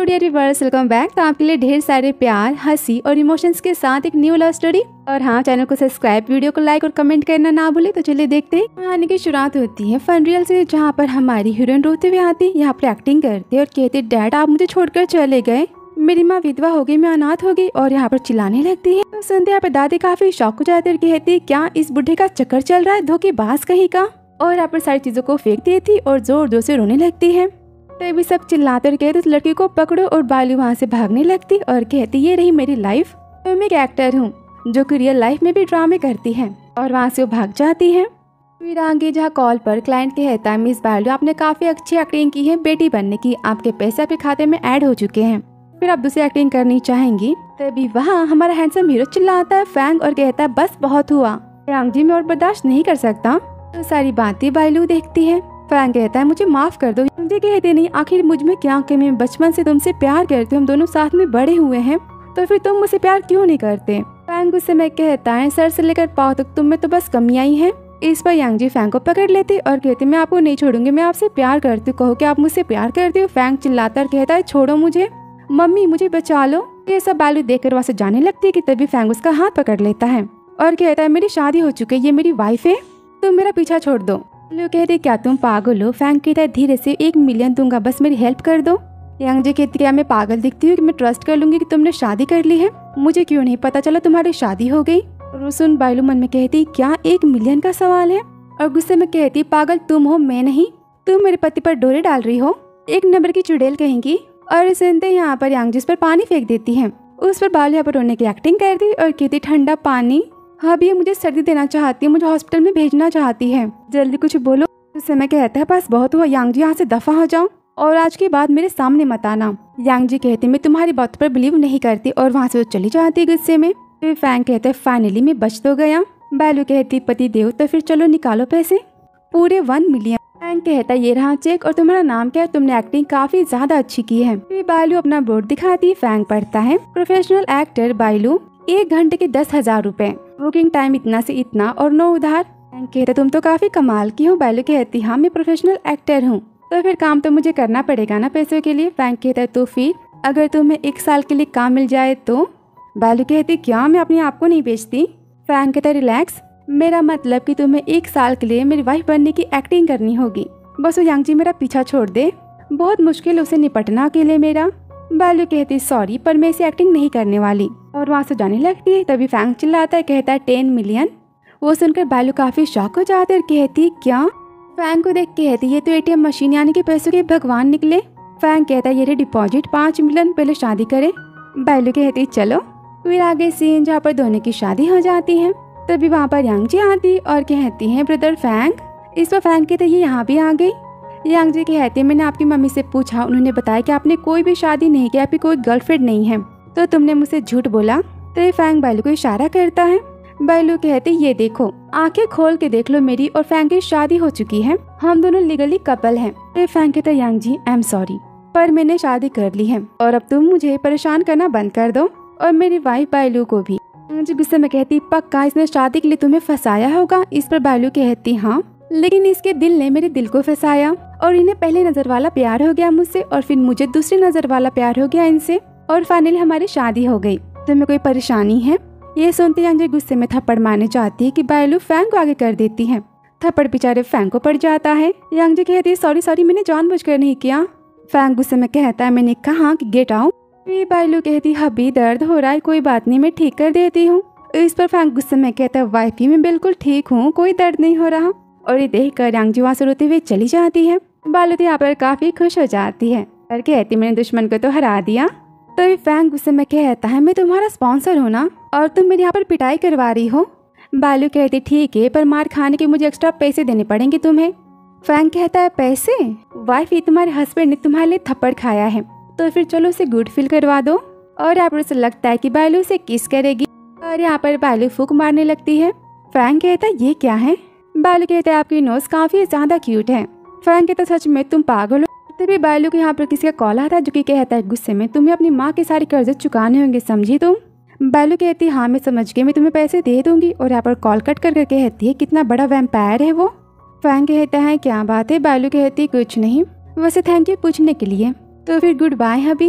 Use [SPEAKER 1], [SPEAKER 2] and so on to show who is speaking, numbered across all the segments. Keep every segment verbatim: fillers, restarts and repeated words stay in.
[SPEAKER 1] Hello dear viewers, welcome back. तो आपके लिए ढेर सारे प्यार, हंसी और इमोशंस के साथ एक न्यू लव स्टोरी। और हाँ, चैनल को सब्सक्राइब, वीडियो को लाइक और कमेंट करना ना भूले। तो चलिए देखते हैं। कहानी की शुरुआत होती है फनरियल से, जहाँ पर हमारी हीरोइन रोते हुए आती, यहाँ पर एक्टिंग करते और कहते डैड आप मुझे छोड़कर चले गए, मेरी माँ विधवा हो गई, मैं अनाथ हो गई, और यहाँ पर चिल्लाने लगती है। तो सुनते यहाँ पर दादी काफी शॉक हो जाती है और कहती क्या इस बुढ़े का चक्कर चल रहा है, धोखेबाज कहीं का। और यहाँ पर सारी चीजों को फेंक देती और जोर जोर से रोने लगती है। तभी सब चिल्लाते और कहते उस लड़की को पकड़ो, और बालू वहाँ से भागने लगती और कहती ये रही मेरी लाइफ, तो मैं एक एक्टर हूँ जो कि रियल लाइफ में भी ड्रामे करती है। और वहाँ से वो भाग जाती है। फिर आगे जहाँ कॉल पर क्लाइंट कहता है मिस बालू आपने काफी अच्छी एक्टिंग की है बेटी बनने की, आपके पैसे आपके खाते में ऐड हो चुके हैं, फिर आप दूसरी एक्टिंग करनी चाहेंगी। तभी वहाँ हमारा हैंडसम हीरो चिल्लाता है फैंग और कहता है बस बहुत हुआ, फैंग जी मैं और बर्दाश्त नहीं कर सकता। तो सारी बातें बालू देखती है। फैंग कहता है मुझे माफ कर दो। मुझे कहते नहीं आखिर मुझ में क्या कमी, मैं बचपन से तुमसे प्यार करती हूँ, हम दोनों साथ में बड़े हुए हैं, तो फिर तुम मुझसे प्यार क्यों नहीं करते। फैंग उस समय कहता है सर से लेकर पाँव तक तुम में तो बस कमियां ही हैं। इस पर यांग जी फैंग को पकड़ लेते और कहते मैं आपको नहीं छोड़ूंगी, मैं आपसे प्यार करती हूँ, कहो कि आप मुझसे प्यार करते हो। फैंग चिल्लाता और कहता है छोड़ो मुझे, मम्मी मुझे बचा लो। ये सब बालू देखकर वहाँ से जाने लगती है कि तभी फैंग उसका हाथ पकड़ लेता है और कहता है मेरी शादी हो चुकी है, ये मेरी वाइफ है, तुम मेरा पीछा छोड़ दो। बालू कहते क्या तुम पागल हो। फैंग कहता है धीरे से एक मिलियन दूंगा, बस मेरी हेल्प कर दो। यांग जी कहती क्या मैं पागल दिखती हूँ कि मैं ट्रस्ट कर लूंगी कि तुमने शादी कर ली है, मुझे क्यों नहीं पता चला तुम्हारी शादी हो गई। और सुन बालू मन में कहती क्या एक मिलियन का सवाल है, और गुस्से में कहती पागल तुम हो मैं नहीं, तुम मेरे पति पर डोरे डाल रही हो, एक नंबर की चुड़ैल कहेंगी। और सुनते यहाँ पर यांग जिस पर पानी फेंक देती है, उस पर बालू यहाँ पर रोने की एक्टिंग करती और कहती ठंडा पानी, हाँ ये मुझे सर्दी देना चाहती है, मुझे हॉस्पिटल में भेजना चाहती है, जल्दी कुछ बोलो। उस समय कहता है बस बहुत हुआ यांग जी, यहाँ से दफा हो जाओ और आज के बाद मेरे सामने मत आना। यांग जी कहते मैं तुम्हारी बात पर बिलीव नहीं करती, और वहाँ से वो चली जाती गुस्से में। फिर फैंग कहते है फाइनली मैं बच तो गया। बालू कहती पति देव तो फिर चलो निकालो पैसे, पूरे वन मिलियन। फैंग कहता ये रहा चेक, और तुम्हारा नाम क्या है, तुमने एक्टिंग काफी ज्यादा अच्छी की है। फिर बालू अपना बोर्ड दिखाती, फैंग पढ़ता है प्रोफेशनल एक्टर बालू, एक घंटे के दस हजार रूपए, बुकिंग टाइम इतना से इतना और नो उधार। फैंग कहते तुम तो काफी कमाल की हो। बालू कहती हाँ मैं प्रोफेशनल एक्टर हूँ, तो फिर काम तो मुझे करना पड़ेगा ना पैसों के लिए। फैंग कहता है तो फिर अगर तुम्हें एक साल के लिए काम मिल जाए तो। बालू कहती क्या मैं अपने आप को नहीं बेचती। फैंग कहता रिलैक्स, मेरा मतलब कि तुम्हें एक साल के लिए मेरी वाइफ बनने की एक्टिंग करनी होगी, बस वो यांग जी मेरा पीछा छोड़ दे, बहुत मुश्किल उसे निपटना अकेले मेरा। बालू कहती सॉरी पर मैं इसे एक्टिंग नहीं करने वाली, और वहाँ से जाने लगती है। तभी फैंग चिल्लाता है कहता है टेन मिलियन। वो सुनकर बालू काफी शॉक हो जाते और कहती क्या। फैंग को देख कहती ये तो एटीएम मशीन यानी कि पैसों के भगवान निकले। फैंग कहता है ये डिपॉजिट पाँच मिलियन, पहले शादी करे। बालू कहती चलो। फिर आगे सीन जहाँ पर दोनों की शादी हो जाती है। तभी वहाँ पर यांग जी आती और कहती है ब्रदर फैंग। इस पर फैंग कहते ये यहाँ भी आ गई। यांग जी कहते मैंने आपकी मम्मी से पूछा, उन्होंने बताया कि आपने कोई भी शादी नहीं की, आपकी कोई गर्लफ्रेंड नहीं है, तो तुमने मुझसे झूठ बोला। तो फैंग बालू को इशारा करता है। बालू कहते ये देखो आंखें खोल के देख लो मेरी और फैंग की शादी हो चुकी है, हम दोनों लीगली कपल हैं। तो फैंग कहता यांग जी आई एम सॉरी पर मैंने शादी कर ली है, और अब तुम मुझे परेशान करना बंद कर दो और मेरी वाइफ बालू को भी। मुझे गुस्से में कहती पक्का इसने शादी के लिए तुम्हें फंसाया होगा। इस पर बालू कहती हाँ लेकिन इसके दिल ने मेरे दिल को फंसाया, और इन्हें पहले नजर वाला प्यार हो गया मुझसे, और फिर मुझे दूसरी नजर वाला प्यार हो गया इनसे, और फाइनली हमारी शादी हो गई। तुम्हें कोई परेशानी है। ये सुनते यांग जी गुस्से में थप्पड़ मारने चाहती है कि बालू फैंग को आगे कर देती है। थप्पड़ बेचारे फैंग को पड़ जाता है। यांग जी कहती है सॉरी सॉरी मैंने जानबूझकर नहीं किया। फैंग गुस्से में कहता है मैंने कहा कि गेट आउट। फिर बालू कहती हबी दर्द हो रहा है, कोई बात नहीं मैं ठीक कर देती हूँ। इस पर फैंग गुस्से में कहता है वाइफ ही मैं बिल्कुल ठीक हूँ, कोई दर्द नहीं हो रहा। और ये देख कर यांग जी वहाँ से रोते हुए चली जाती है। बालू तो यहाँ पर काफी खुश हो जाती है और कहती मैंने दुश्मन को तो हरा दिया। तो ये फैंग गुस्से में कहता है मैं तुम्हारा स्पॉन्सर हूँ ना, और तुम मेरे यहाँ पर पिटाई करवा रही हो। बालू कहती ठीक है पर मार खाने के मुझे एक्स्ट्रा पैसे देने पड़ेंगे तुम्हें। फैंग कहता है पैसे, वाइफ ये तुम्हारे हस्बैंड ने तुम्हारे लिए थप्पड़ खाया है, तो फिर चलो उसे गुड फील करवा दो। और यहाँ पर उसे लगता है कि बालू उसे किस करेगी, और यहाँ पर बालू फूक मारने लगती है। फैंग कहता है ये क्या है। बालू कहता है आपकी नोज काफी ज्यादा क्यूट है। फैंग कहता सच में तुम पागल हो। तभी बालू के यहाँ पर किसी का कॉल आता है जो कि कहता है गुस्से में तुम्हें अपनी माँ के सारे कर्ज चुकाने होंगे, समझी तुम। बालू कहती हाँ मैं समझ गई, मैं तुम्हें पैसे दे दूंगी। और यहाँ पर कॉल कट करके कहती है कितना बड़ा वैम्पायर है वो। फैंग कहता है क्या बात है। बालू कहती कुछ नहीं, वैसे थैंक यू पूछने के लिए, तो फिर गुड बाय हबी।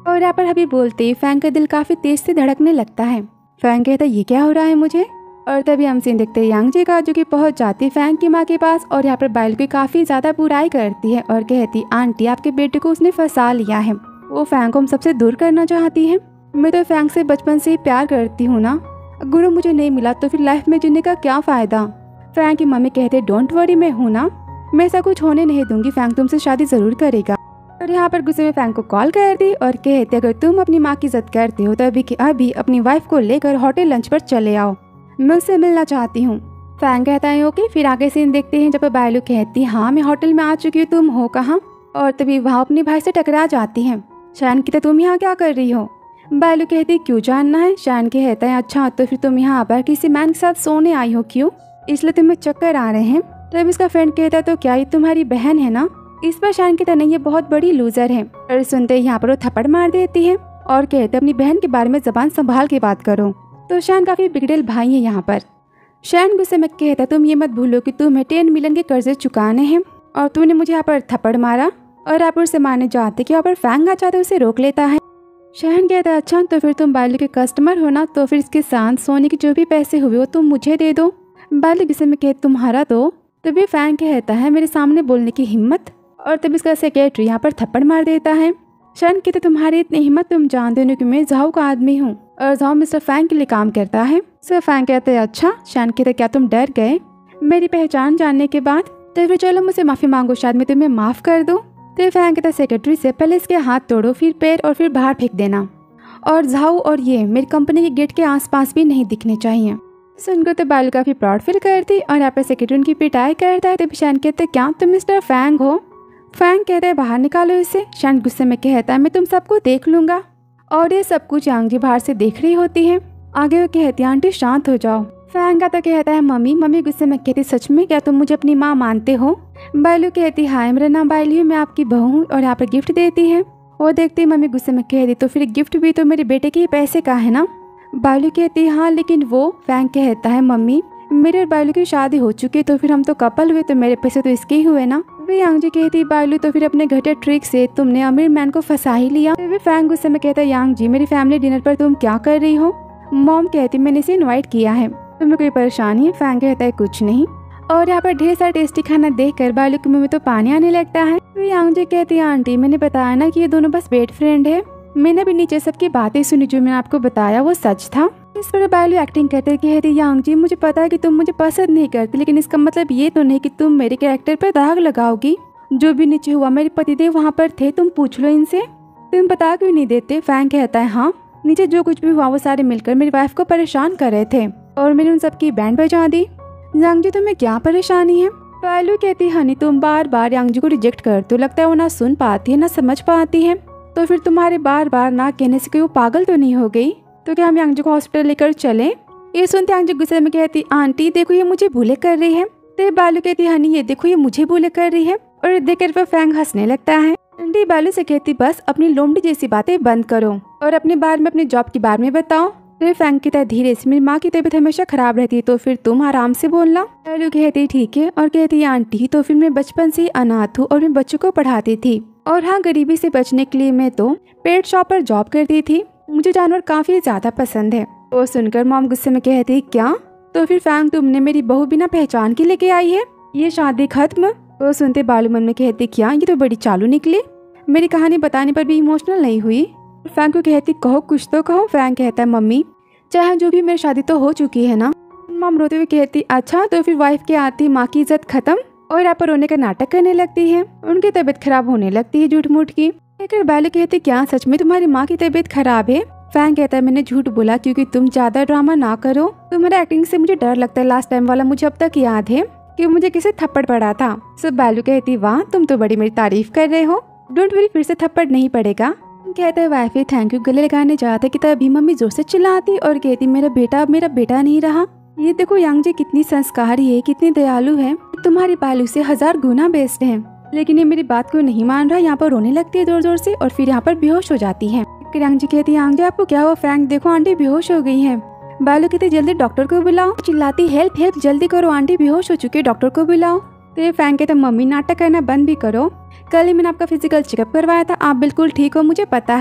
[SPEAKER 1] और यहाँ पर अभी बोलते ही फैंग का दिल काफी तेज से धड़कने लगता है। फैंग कहता है ये क्या हो रहा है मुझे। और तभी हम सीन देखते हैं यांग जी का, जो कि पहुंच जाती फैंग की माँ के पास और यहाँ पर बाइल की काफी ज्यादा बुराई करती है और कहती आंटी आपके बेटे को उसने फंसा लिया है, वो फैंग को हम सबसे दूर करना चाहती है। मैं तो फैंग से बचपन से ही प्यार करती हूँ ना, गुरु मुझे नहीं मिला तो फिर लाइफ में जीने का क्या फायदा। फैंग की मम्मी कहते डोंट वरी मैं हूँ ना, मैं ऐसा कुछ होने नहीं दूंगी, फैंग तुमसे शादी जरूर करेगा। और यहाँ पर गुस्से में फैंग को कॉल कर दी और कहते अगर तुम अपनी माँ की इज्जत करते हो तो अभी के अभी अपनी वाइफ को लेकर होटल लंच पर चले आओ, मैं उससे मिलना चाहती हूँ। फैंग कहता है ओके। फिर आगे सीन देखते हैं जब बायलू कहती हाँ मैं होटल में आ चुकी हूँ, तुम हो कहाँ। और तभी वहाँ अपने भाई से टकरा जाती है। शान कहता तुम यहाँ क्या कर रही हो। बायलू कहती क्यों जानना है। शान कहता है अच्छा तो फिर तुम यहाँ पर किसी मैन के साथ सोने आई हो क्यों, इसलिए तुम्हें चक्कर आ रहे हैं। तब इसका फ्रेंड कहता है तो क्या ये तुम्हारी बहन है ना। इस पर शान कहता नहीं ये बहुत बड़ी लूजर है। और सुनते यहाँ पर वो थप्पड़ मार देती है और कहते अपनी बहन के बारे में जबान संभाल के बात करो। तो शान काफी बिगड़ेल भाई है यहाँ पर। शान गुस्से में कहता तुम ये मत भूलो कि तुम्हें टेन मिलियन के कर्जे चुकाने हैं और तुमने मुझे यहाँ पर थप्पड़ मारा और आप उससे मारने जाते कि यहाँ पर फैंग आ जाते उसे रोक लेता है। शान कहता है अच्छा तो फिर तुम बायलू के कस्टमर हो ना, तो फिर इसके साथ सोने के जो भी पैसे हुए वो तुम मुझे दे दो। बायलू गुस्से में कहते तुम्हारा दो। तभी फैंग कहता है मेरे सामने बोलने की हिम्मत। और तभी इसका सेक्रेटरी यहाँ पर थप्पड़ मार देता है। शान कहते तुम्हारी इतनी हिम्मत तुम जानते हो कि मैं जाओ का आदमी हूँ और जाओ मिस्टर फैंग के लिए काम करता है। सर फैंग कहते हैं अच्छा। शान कहते क्या तुम डर गए मेरी पहचान जानने के बाद, तो फिर चलो मुझसे माफी मांगो शायद मैं तुम्हें माफ कर दूं। तो फैंग कहता सेक्रेटरी से पहले इसके हाथ तोड़ो फिर पैर और फिर बाहर फेंक देना और जाओ और ये मेरी कंपनी के गेट के आसपास भी नहीं दिखने चाहिए। सुनकर तो बायलू काफी प्राउड फील करती और यहाँ पर सेक्रेटरी उनकी पिटाई करता है। तो शान कहते क्या तुम मिस्टर फैंग हो। फैंग कहता है बाहर निकालो इसे। शान गुस्से में कहता है मैं तुम सबको देख लूंगा। और ये सब कुछ यांग जी बाहर से देख रही होती है। आगे वो कहती है आंटी शांत हो जाओ। फैंग का तो कहता है मम्मी। मम्मी गुस्से में कहती सच में क्या तुम मुझे अपनी माँ मानते हो। बायलू कहती हाय मेरा नाम बायलू है, मैं आपकी बहू हूँ और यहाँ पर गिफ्ट देती है। वो देखती मम्मी गुस्से में कहती तो फिर गिफ्ट भी तो मेरे बेटे के पैसे का है ना। बायलू कहती हाँ लेकिन वो। फैंग कहता है मम्मी मेरे और बायलू की शादी हो चुकी है तो फिर हम तो कपल हुए तो मेरे पैसे तो इसके ही हुए ना। वे यांग जी कहती बायलू तो फिर अपने घटिया ट्रिक से तुमने अमीर मैन को फंसा ही लिया। वे फैंग गुस्से में कहता यांग जी मेरी फैमिली डिनर पर तुम क्या कर रही हो। मॉम कहती मैंने इसे इनवाइट किया है, तुम्हें कोई परेशानी है। फैंग कहता है कुछ नहीं। और यहाँ पर ढेर सारा टेस्टी खाना देखकर बायलू के मुंह में तो पानी आने लगता है। वे यांग जी कहती आंटी मैंने बताया ना कि ये दोनों बस बेस्ट फ्रेंड है, मैंने भी नीचे सबकी बातें सुनी, जो मैंने आपको बताया वो सच था। इस पर बायलू एक्टिंग करते कहती यांग जी मुझे पता है कि तुम मुझे पसंद नहीं करती, लेकिन इसका मतलब ये तो नहीं कि तुम मेरे कैरेक्टर पर दाग लगाओगी। जो भी नीचे हुआ मेरे पतिदेव वहाँ पर थे, तुम पूछ लो इनसे, तुम बता क्यों नहीं देते। फैंग कहता है हाँ नीचे जो कुछ भी हुआ वो सारे मिलकर मेरी वाइफ को परेशान कर रहे थे और मैंने उन सबकी बैंड बजा दी। यांग जी तुम्हें क्या परेशानी है। बायलू कहती हनी तुम बार बार यांग जी को रिजेक्ट करते हो, लगता है वो ना सुन पाती है ना समझ पाती है, तो फिर तुम्हारे बार बार ना कहने से कोई वो पागल तो नहीं हो गई। तो क्या हम यांग जी को हॉस्पिटल लेकर चले। ये सुनते यांग जी गुस्से में कहती आंटी देखो ये मुझे भूले कर रही है। तो बायलू कहती हनी ये देखो ये मुझे भूले कर रही है। और देखकर वह फैंग हंसने लगता है। आंटी बायलू से कहती बस अपनी लोमड़ी जैसी बातें बंद करो और अपने बारे में अपने जॉब के बारे में बताओ। तो फैंग कहता है धीरे से मेरी माँ की तबीयत हमेशा खराब रहती है तो फिर तुम आराम से बोलना। बायलू कहती ठीक है और कहती आंटी तो फिर मैं बचपन से अनाथ हूँ और मैं बच्चों को पढ़ाती थी और हाँ गरीबी से बचने के लिए मैं तो पेट शॉप पर जॉब करती थी, मुझे जानवर काफी ज्यादा पसंद है। वो सुनकर मॉम गुस्से में कहती क्या, तो फिर फैंग तुमने मेरी बहू बिना पहचान के लेके आई है, ये शादी खत्म। वो सुनते बालू मन में कहती क्या ये तो बड़ी चालू निकली, मेरी कहानी बताने पर भी इमोशनल नहीं हुई। फैंग को कहती कहो कुछ तो कहो। फैंग कहता है मम्मी चाहे जो भी मेरी शादी तो हो चुकी है ना। मॉम रोते हुए कहती अच्छा तो फिर वाइफ के आती माँ की इज्जत खत्म और यहाँ पर रोने का नाटक करने लगती है, उनकी तबीयत खराब होने लगती है झूठ मूठ की। कहकर बायलू कहती क्या सच में तुम्हारी माँ की तबीयत खराब है। फैंग कहता है मैंने झूठ बोला क्योंकि तुम ज्यादा ड्रामा ना करो, तुम्हारे एक्टिंग से मुझे डर लगता है, लास्ट टाइम वाला मुझे अब तक याद है कि मुझे किसे थप्पड़ पड़ा था। सब बायलू कहती वाह तुम तो बड़ी मेरी तारीफ कर रहे हो, डोंट वरी फिर से थप्पड़ नहीं पड़ेगा। कहते हैं वाइफ थैंक यू गले लगाने जाते कि तभी मम्मी जोर से चिल्लाती और कहती मेरा बेटा अब मेरा बेटा नहीं रहा। ये देखो यांग जी कितनी संस्कारी है, कितनी दयालु है, तुम्हारी बायलू से हजार गुना बेस्ट है। लेकिन ये मेरी बात को नहीं मान रहा, यहाँ पर रोने लगती है जोर जोर से और फिर यहाँ पर बेहोश हो जाती है। यांग जी कहती है यांग जी आपको क्या हुआ। फैंग देखो आंटी बेहोश हो गई है। बायलू कहती जल्दी डॉक्टर को बुलाओ, चिल्लाती हेल्प हेल्प जल्दी करो आंटी बेहोश हो चुकी है, डॉक्टर को बुलाओ। तो ये फैंग कहते मम्मी नाटक करना बंद भी करो, कल ही मैंने आपका फिजिकल चेकअप करवाया था, आप बिल्कुल ठीक हो मुझे पता है।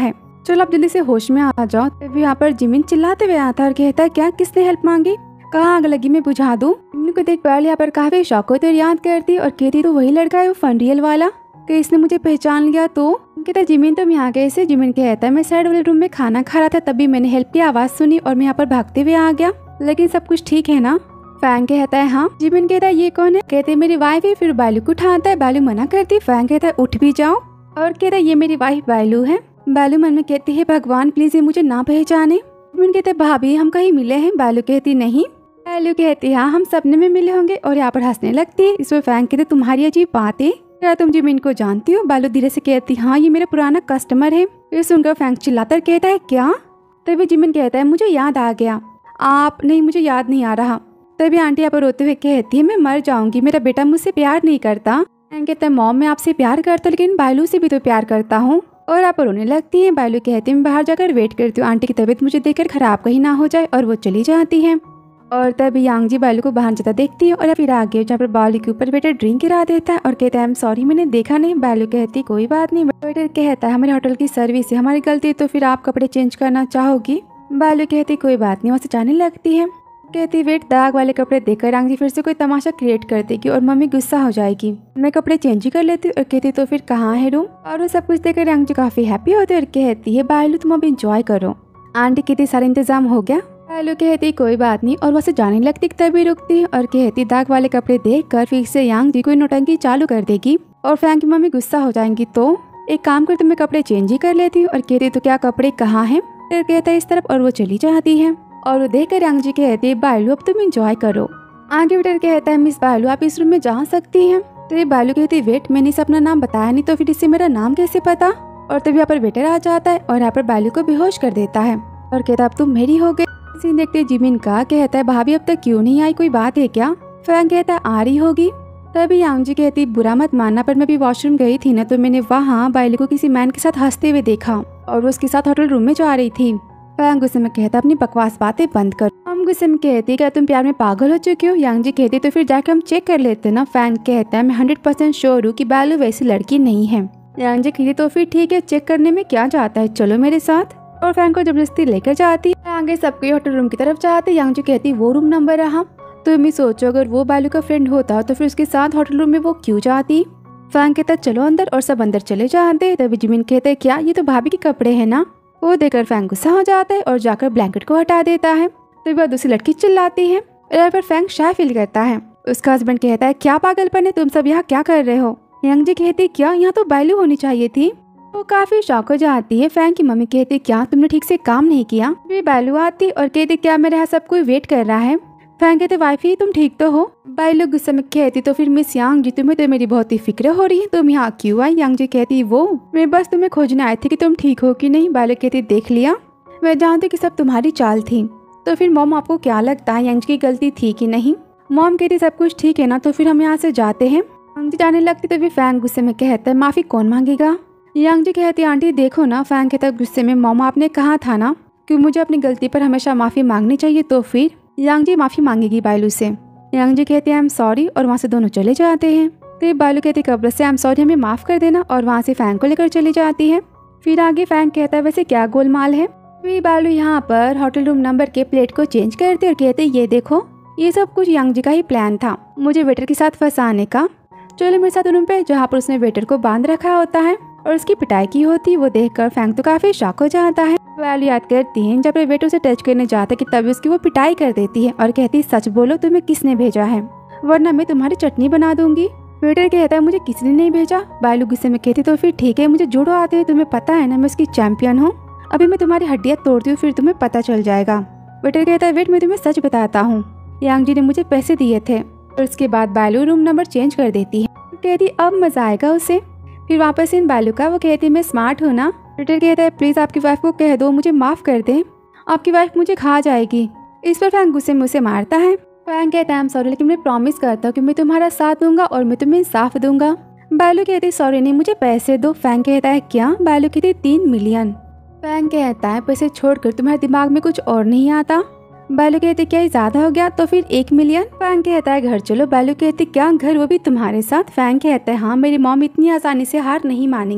[SPEAKER 1] चलो आप जल्दी से होश में आ जाओ। तभी यहाँ पर जिमिन चिल्लाते हुए आता है और कहता है क्या किसने हेल्प मांगी, कहाँ आग लगी मैं बुझा दूँ। जिमिन को देख पर्ल यहाँ पर काफी शौक होती और याद करती और कहती तो वही लड़का है वो फनरियल वाला, कि इसने मुझे पहचान लिया। तो कहता जिमिन तुम यहाँ कैसे। जिमिन कहता है मैं साइड वाले रूम में खाना खा रहा था, तभी मैंने हेल्प की आवाज सुनी और मैं यहाँ पर भागते हुए आ गया, लेकिन सब कुछ ठीक है ना। फैंग कहता है हाँ। जिमिन कहता है ये कौन है। कहते हैं मेरी वाइफ है। फिर बालू को उठाता है, बालू मना करती। फैंग कहता है उठ भी जाओ और कहता है ये मेरी वाइफ बालू है। बालू मन में कहती है भगवान प्लीज ये मुझे ना पहचाने। जिमिन कहते हैं भाभी हम कहीं मिले हैं। बालू कहती नहीं। बालू कहती हाँ हम सपने में मिले होंगे और यहाँ पर हंसने लगती है। इसमें फैंग कहते तुम्हारी अजीब बात है, क्या तुम जिमिन को जानती हो। बालू धीरे से कहती हाँ ये मेरा पुराना कस्टमर है। फिर सुनकर फैंग चिल्लाकर कहता है क्या। तभी जिमिन कहता है मुझे याद आ गया। आप नहीं मुझे याद नहीं आ रहा। तभी आंटी यहाँ पर रोते हुए कहती है मैं मर जाऊंगी, मेरा बेटा मुझसे प्यार नहीं करता। फैंग कहता है मॉम मैं आपसे प्यार करता हूँ लेकिन बालू से भी तो प्यार करता हूँ। और आप रोने लगती है। बालू कहती है मैं बाहर जाकर वेट करती हूँ, आंटी की तबीयत मुझे देखकर खराब कहीं ना हो जाए। और वो चली जाती है। और तभी यांग जी बालू को बाहर जाता देखती है और फिर आगे जहाँ पर बालू के ऊपर वेटर ड्रिंक गिरा देता है और कहता है आई एम सॉरी मैंने देखा नहीं। बालू कहती कोई बात नहीं। वेटर कहता है हमारे होटल की सर्विस है, हमारी गलती, तो फिर आप कपड़े चेंज करना चाहोगी। बालू कहती कोई बात नहीं, वहाँ से जाने लगती है। कहती वेट दाग वाले कपड़े देखकर यांग जी फिर से कोई तमाशा क्रिएट कर देगी और मम्मी गुस्सा हो जाएगी। मैं कपड़े चेंज ही कर लेती हूँ और कहती तो फिर कहाँ है रूम। और वो सब कुछ देखकर यांग जी काफी हैप्पी होती है और कहती है बालू तुम अब इंजॉय करो। आंटी कहती सारा इंतजाम हो गया। बालू कहती कोई बात नहीं और वैसे जाने लगती तभी रुकती है और कहती दाग वाले कपड़े देखकर फिर से यांग जी कोई नौटंकी चालू कर देगी और फैंग की मम्मी गुस्सा हो जाएंगी। तो एक काम कर मैं कपड़े चेंज ही कर लेती हूँ और कहती तो क्या कपड़े कहाँ है। फिर कहता है इस तरफ और वो चली जाती है। और वो देख कर यांग जी कहती है बालू अब तुम इंजॉय करो। आगे वेटर कहता है मिस बालू आप इस रूम में जा सकती हैं। तो ये बालू कहती वेट मैंने इसे अपना नाम बताया नहीं, तो फिर इससे मेरा नाम कैसे पता। और तभी यहाँ पर वेटर आ जाता है और यहाँ पर बालू को बेहोश कर देता है और कहता अब तुम मेरी हो गई। सीन देखते जिमिन का कहता है भाभी अब तक क्यों नहीं आई, कोई बात है क्या। फैंग कहता है आ रही होगी। तभी यांग जी कहती बुरा मत मानना पर मैं भी वॉशरूम गई थी ना, तो मैंने वहाँ बालू को किसी मैन के साथ हंसते हुए देखा और वो उसके साथ होटल रूम में जा रही थी। फैंग गुस्से में कहता अपनी बकवास बातें बंद कर। हम गुस्से में कहती क्या तुम प्यार में पागल हो चुके हो। यांग जी कहती तो फिर जाकर हम चेक कर लेते ना। फैंग कहता है मैं हंड्रेड परसेंट श्योर हूँ कि बालू वैसी लड़की नहीं है। यांग जी कहती तो फिर ठीक है चेक करने में क्या जाता है, चलो मेरे साथ। और फैंग को जबरदस्ती लेकर जाती है। आगे सबके होटल रूम की तरफ जाते। यांग जी कहती वो रूम नंबर रहा। तो तुम ही सोचो अगर वो बालू का फ्रेंड होता तो फिर उसके साथ होटल रूम में वो क्यों जाती। फैंग कहता चलो अंदर और सब अंदर चले जाते। तभी जिमिन कहते हैं क्या ये तो भाभी के कपड़े है ना। वो देखकर फैंग गुस्सा हो जाता है और जाकर ब्लैंकेट को हटा देता है। तो बाद दूसरी लड़की चिल्लाती है और पर फैंग शाय फील करता है। उसका हस्बैंड कहता है क्या पागलपन है, तुम सब यहाँ क्या कर रहे हो। यांग जी कहती क्या यहाँ तो बालू होनी चाहिए थी। वो काफी शॉक हो जाती है। फैंग की मम्मी कहती क्या तुमने ठीक से काम नहीं किया। फिर बालू आती और कहती क्या मेरे यहाँ सब कोई वेट कर रहा है। फैंग कहते वाइफी तुम ठीक तो हो। बालू गुस्से में कहती तो फिर मिस यांग जी तुम्हें तो मेरी बहुत ही फिक्र हो रही है, तुम यहाँ क्यों आई। यांग जी कहती वो मैं बस तुम्हें खोजने आई थी कि तुम ठीक हो कि नहीं। बालू कहती देख लिया, मैं जानती कि सब तुम्हारी चाल थी। तो फिर मॉम आपको क्या लगता है यांग जी की गलती थी कि नहीं। मॉम कहती सब कुछ ठीक है ना, तो फिर हम यहाँ से जाते हैं। यांग जी जाने लगती तो फिर फैंग गुस्से में कहता है माफी कौन मांगेगा। यांग जी कहती आंटी देखो ना। फैंग कहता गुस्से में मॉम आपने कहा था ना कि मुझे अपनी गलती पर हमेशा माफी मांगनी चाहिए। तो फिर यांग जी माफी मांगेगी बालू से। यांग जी कहती है आई एम सॉरी और वहाँ से दोनों चले जाते हैं। तो बालू कहती कब्र से आई एम सॉरी हमें माफ कर देना और वहाँ से फैंग को लेकर चली जाती है। फिर आगे फैंग कहता है वैसे क्या गोलमाल है। फिर बालू यहाँ पर होटल रूम नंबर के प्लेट को चेंज करते और कहते ये देखो ये सब कुछ यांग जी का ही प्लान था मुझे वेटर के साथ फंसाने का। चलो मेरे साथ रूम पे जहाँ पर उसने वेटर को बांध रखा होता है और उसकी पिटाई की होती। वो देखकर फैंग तो काफी शॉक हो जाता है। बालू याद करती है जब वेटर उसे टच करने जाता कि तभी उसकी वो पिटाई कर देती है और कहती सच बोलो तुम्हें किसने भेजा है वरना मैं तुम्हारी चटनी बना दूंगी। वेटर कहता है मुझे किसी ने नहीं भेजा। बालू गुस्से में कहती तो फिर ठीक है मुझे जुड़ो आते हैं, तुम्हें पता है ना मैं उसकी चैंपियन हूँ। अभी मैं तुम्हारी हड्डियाँ तोड़ती हूँ फिर तुम्हें पता चल जाएगा। वेटर कहता है वेट मैं तुम्हें सच बताता हूँ, यांग जी ने मुझे पैसे दिए थे। और उसके बाद बालू रूम नंबर चेंज कर देती है। कहती अब मजा आएगा उसे। फिर वापस इन बालू का वो कहती मैं स्मार्ट हूँ ना। वेटर कहता है प्लीज आपकी वाइफ को कह दो मुझे माफ कर दे, आपकी वाइफ मुझे खा जाएगी। इस पर फैंग गुस्से में उसे मारता है। फैंग कहता है सॉरी लेकिन मैं प्रॉमिस करता हूँ कि मैं तुम्हारा साथ दूंगा और मैं तुम्हें इंसाफ दूंगा। बालू कहती सॉरी नहीं मुझे पैसे दो। फैंग कहता है क्या। बालू कहती तीन मिलियन। फैंग कहता है पैसे छोड़कर तुम्हारे दिमाग में कुछ और नहीं आता। बालू कहते क्या ज्यादा हो गया, तो फिर एक मिलियन। फैंग कहता है घर चलो। बालू कहते क्या घर, वो भी तुम्हारे साथ। फैंग कहता है हाँ मेरी मॉम इतनी आसानी से हार नहीं मानेंगी।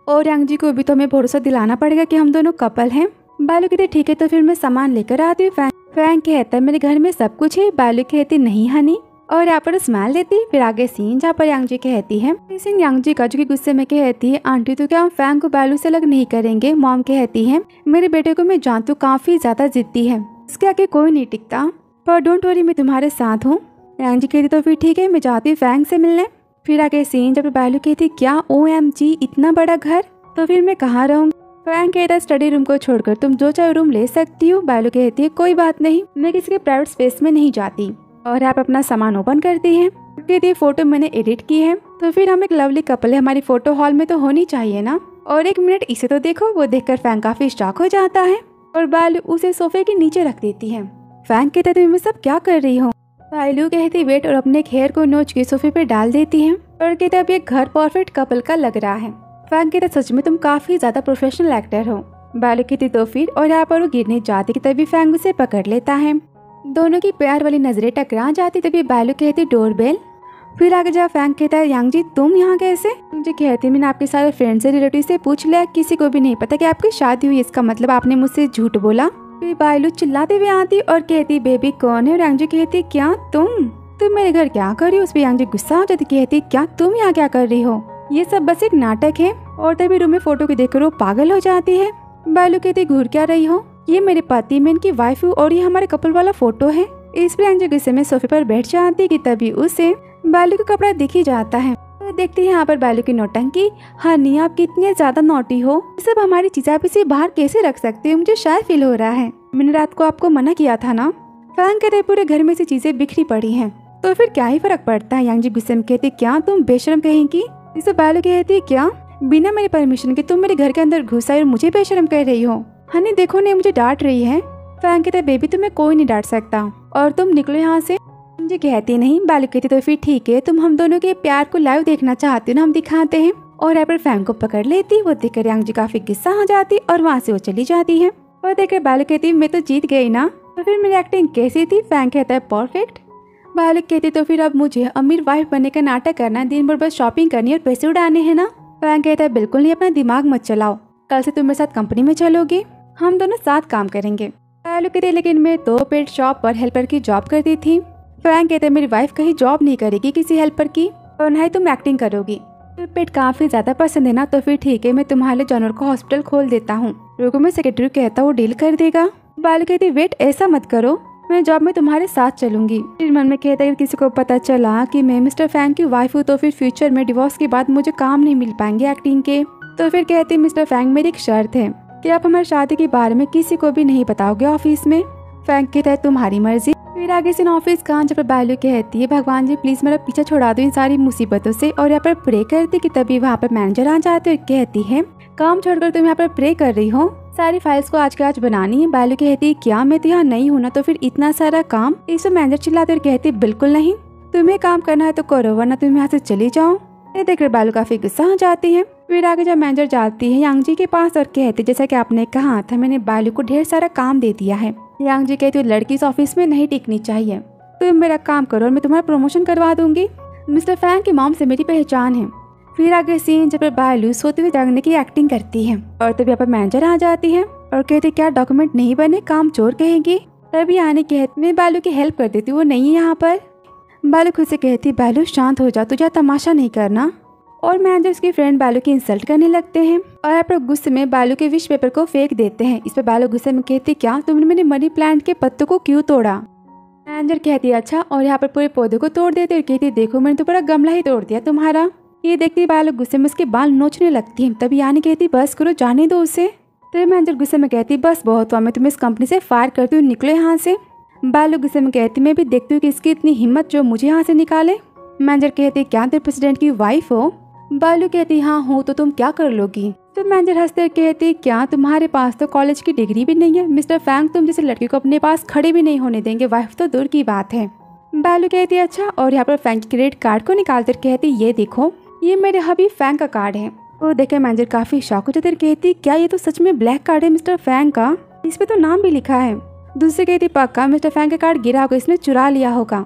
[SPEAKER 1] और यांग जी को भी तो हमें भरोसा दिलाना पड़ेगा कि हम दोनों कपल हैं। बालू कहती ठीक है तो फिर मैं सामान लेकर आती हूँ। फैंग फैंग कहता है मेरे घर में सब कुछ है। बालू कहती नहीं हनी, और यहाँ पर स्माइल देती। फिर आगे सीन जहाँ पर यांग जी कहती है सीन यांग जी का जो कि गुस्से में कहती है आंटी तो क्या हम फैंग को बालू से अलग नहीं करेंगे। मॉम कहती है मेरे बेटे को मैं जानती हूँ काफी ज्यादा जिद्दी है, इसके आगे कोई नहीं टिकता, पर डोंट वरी मैं तुम्हारे साथ हूँ। यांग जी कहती तो फिर ठीक है मैं जाती हूँ फैंग से मिलने। फिर आगे सीन जब बालू कहती क्या ओ एम जी इतना बड़ा घर, तो फिर मैं कहाँ रहूँगी। फैंग कहता है स्टडी रूम को छोड़कर तुम जो चाहे रूम ले सकती हो। बालू कहती है कोई बात नहीं, मैं किसी के प्राइवेट स्पेस में नहीं जाती। और आप अपना सामान ओपन करती हैं। कहती है फोटो मैंने एडिट की है, तो फिर हम एक लवली कपल है, हमारी फोटो हॉल में तो होनी चाहिए ना। और एक मिनट इसे तो देखो। वो देखकर फैंग काफी शॉक हो जाता है और बालू उसे सोफे के नीचे रख देती है। फैंग कहता है तुम सब क्या कर रही हो। बालू कहती वेट और अपने हेयर को नोच के सोफे पे डाल देती है और कहते अब ये घर परफेक्ट कपल का लग रहा है। फैंग कहता सच में तुम काफी ज्यादा प्रोफेशनल एक्टर हो। बालू कहती तो फिर, और यहाँ पर वो गिरने जाती कि तभी फैंग उसे पकड़ लेता है। दोनों की प्यार वाली नजरें टकरा जाती। तभी बालू कहती डोरबेल। फिर आगे जा फैंग कहता है यांग जी तुम यहाँ कैसे। मुझे कहती मैंने आपके सारे फ्रेंड से रिलेटिव से पूछ लिया, किसी को भी नहीं पता कि आपकी शादी हुई, इसका मतलब आपने मुझसे झूठ बोला। फिर बालू चिल्लाते हुए आती और कहती बेबी कौन है। और यांग जी कहती क्या तुम तुम मेरे घर क्या कर रही हो। उस पर यांग जी गुस्सा हो जाती, कहती क्या तुम यहाँ क्या कर रही हो, ये सब बस एक नाटक है। और तभी रूम में फोटो को देखकर वो पागल हो जाती है। बालू कहती घूर क्या रही हो, ये मेरे पति मैं इनकी वाइफ हूँ और ये हमारे कपल वाला फोटो है। इस पर यांग जी गुस्से में सोफे पर बैठ जाती कि तभी उसे बालू का कपड़ा दिख ही जाता है। तो देखती है यहाँ पर बालू की नौटंकी। हनी आप कितने ज्यादा नोटी हो, सब हमारी चीजें आप इसे बाहर कैसे रख सकते हो, मुझे शायद फील हो रहा है, मैंने रात को आपको मना किया था ना। फैंग कहते पूरे घर में से चीजें बिखरी पड़ी हैं, तो फिर क्या ही फर्क पड़ता है। यांग जी गुस्से में कहती क्या तुम बेशरम कहेंगी। इसे बालू कहती क्या बिना मेरे परमिशन के तुम मेरे घर के अंदर घुस आई और मुझे बेशरम कह रही हो। हनी देखो ने मुझे डांट रही है। फैंग कहते बेबी तुम्हें कोई नहीं डांट सकता और तुम निकलो यहाँ से। मुझे कहती नहीं। बालू कहती तो फिर ठीक है, तुम हम दोनों के प्यार को लाइव देखना चाहती हो ना, हम दिखाते हैं। और यहाँ पर फैंग को पकड़ लेती। वो देखकर यांग जी काफी गुस्सा हो जाती और वहाँ से वो चली जाती है। और देखकर बालू कहती मैं तो जीत गई ना, तो फिर मेरी एक्टिंग कैसी थी। फैंग कहता है परफेक्ट। बालू कहती तो फिर अब मुझे अमीर वाइफ बनने का नाटक करना है, दिन भर बस शॉपिंग करनी और पैसे उड़ाने हैं ना। फैंग कहता है बिल्कुल नहीं, अपना दिमाग मत चलाओ, कल से तुम मेरे साथ कंपनी में चलोगे, हम दोनों साथ काम करेंगे। बालू कहते लेकिन मैं तो पेट शॉप पर हेल्पर की जॉब करती थी। फैंग कहते मेरी वाइफ कहीं जॉब नहीं करेगी किसी हेल्पर की, और ना ही तुम एक्टिंग करोगी। तो पेट काफी ज्यादा पसंद है ना, तो फिर ठीक है मैं तुम्हारे जानवर को हॉस्पिटल खोल देता हूँ। रुको मैं सेक्रेटरी कहता वो डील कर देगा। बालू कहती वेट ऐसा मत करो, मैं जॉब में तुम्हारे साथ चलूंगी। फिर मन में कहता है किसी को पता चला कि मैं मिस्टर फैंग की वाइफ हूँ तो फिर फ्यूचर में डिवोर्स के बाद मुझे काम नहीं मिल पाएंगे एक्टिंग के। तो फिर कहती मिस्टर फैंग मेरी एक शर्त है कि आप हमारी शादी के बारे में किसी को भी नहीं बताओगे ऑफिस में। फैंग कहता है तुम्हारी मर्जी। फिर आगे से ऑफिस का जब बालू कहती है भगवान जी प्लीज मेरा पीछा छुड़ा दो इन सारी मुसीबतों से, और यहाँ पर प्रे करती कि तभी वहाँ पर मैनेजर आ जाते और कहती है काम छोड़कर तुम यहाँ पर प्रे कर रही हो, सारी फाइल्स को आज के आज बनानी है। बालू कहती है क्या मैं तो यहाँ नहीं हूँ ना, तो फिर इतना सारा काम। इस मैनेजर चिल्लाते और कहती बिल्कुल नहीं, तुम्हें काम करना है तो करो वरना तुम यहाँ से चली जाओ। ये देखकर बालू काफी गुस्सा हो जाती है। फिर आगे जब मैनेजर जाती है यांग जी के पास और कहती जैसा कि आपने कहा था मैंने बालू को ढेर सारा काम दे दिया है। यांग जी कहती लड़की इस ऑफिस में नहीं टिकनी चाहिए, तुम मेरा काम करो और मैं तुम्हारा प्रमोशन करवा दूंगी। मिस्टर फैंग की मॉम से मेरी पहचान है। फिर आगे सीन जब बालू सोते हुए जागने की एक्टिंग करती है और तभी यहाँ पर मैनेजर आ जाती है और कहती क्या डॉक्यूमेंट नहीं बने, काम चोर कहेंगी। तभी आने कहती मैं बालू की हेल्प कर देती, वो नहीं है यहाँ पर। बालू खुद से कहती बालू शांत हो जा, तुझे तमाशा नहीं करना। और मैनेजर उसकी फ्रेंड बालू की इंसल्ट करने लगते हैं और यहाँ पर गुस्से में बालू के विश पेपर को फेंक देते हैं। इस पर बालू गुस्से में कहती क्या तुमने मेरे मनी प्लांट के पत्तों को क्यों तोड़ा। मैनेजर कहती अच्छा, और यहाँ पर पूरे पौधे को तोड़ देते और कहती देखो मैंने तो पूरा गमला ही तोड़ दिया तुम्हारा। ये देखती बालू गुस्से में उसके बाल नोचने लगती है। तभी यानी कहती बस करो जाने दो उसे। तो मैनेजर गुस्से में कहती बस बहुत हुआ, मैं तुम्हें इस कंपनी से फायर करती हूँ, निकलो यहाँ से। बालू गुस्से में कहती मैं भी देखती हूँ कि इसकी इतनी हिम्मत जो मुझे यहाँ से निकाले। मैनेजर कहती क्या तुम प्रेसिडेंट की वाइफ हो। बालू कहती हाँ हूँ, तो तुम क्या कर लोगी। तो मैनेजर हंसते कहती क्या तुम्हारे पास तो कॉलेज की डिग्री भी नहीं है। मिस्टर फैंग तुम जैसे लड़की को अपने पास खड़े भी नहीं होने देंगे, वाइफ तो दूर की बात है। बालू कहती अच्छा, और यहाँ पर फैंग के क्रेडिट कार्ड को निकालते कहती ये देखो ये मेरे हबीब फैंग का कार्ड है। वो देखे मैनेजर काफी शॉक हो जाते कहती क्या ये तो सच में ब्लैक कार्ड है मिस्टर फैंग का, इस पे तो नाम भी लिखा है। दूसरे कहती पक्का मिस्टर फैंग का कार्ड गिरा होगा, इसने चुरा लिया होगा।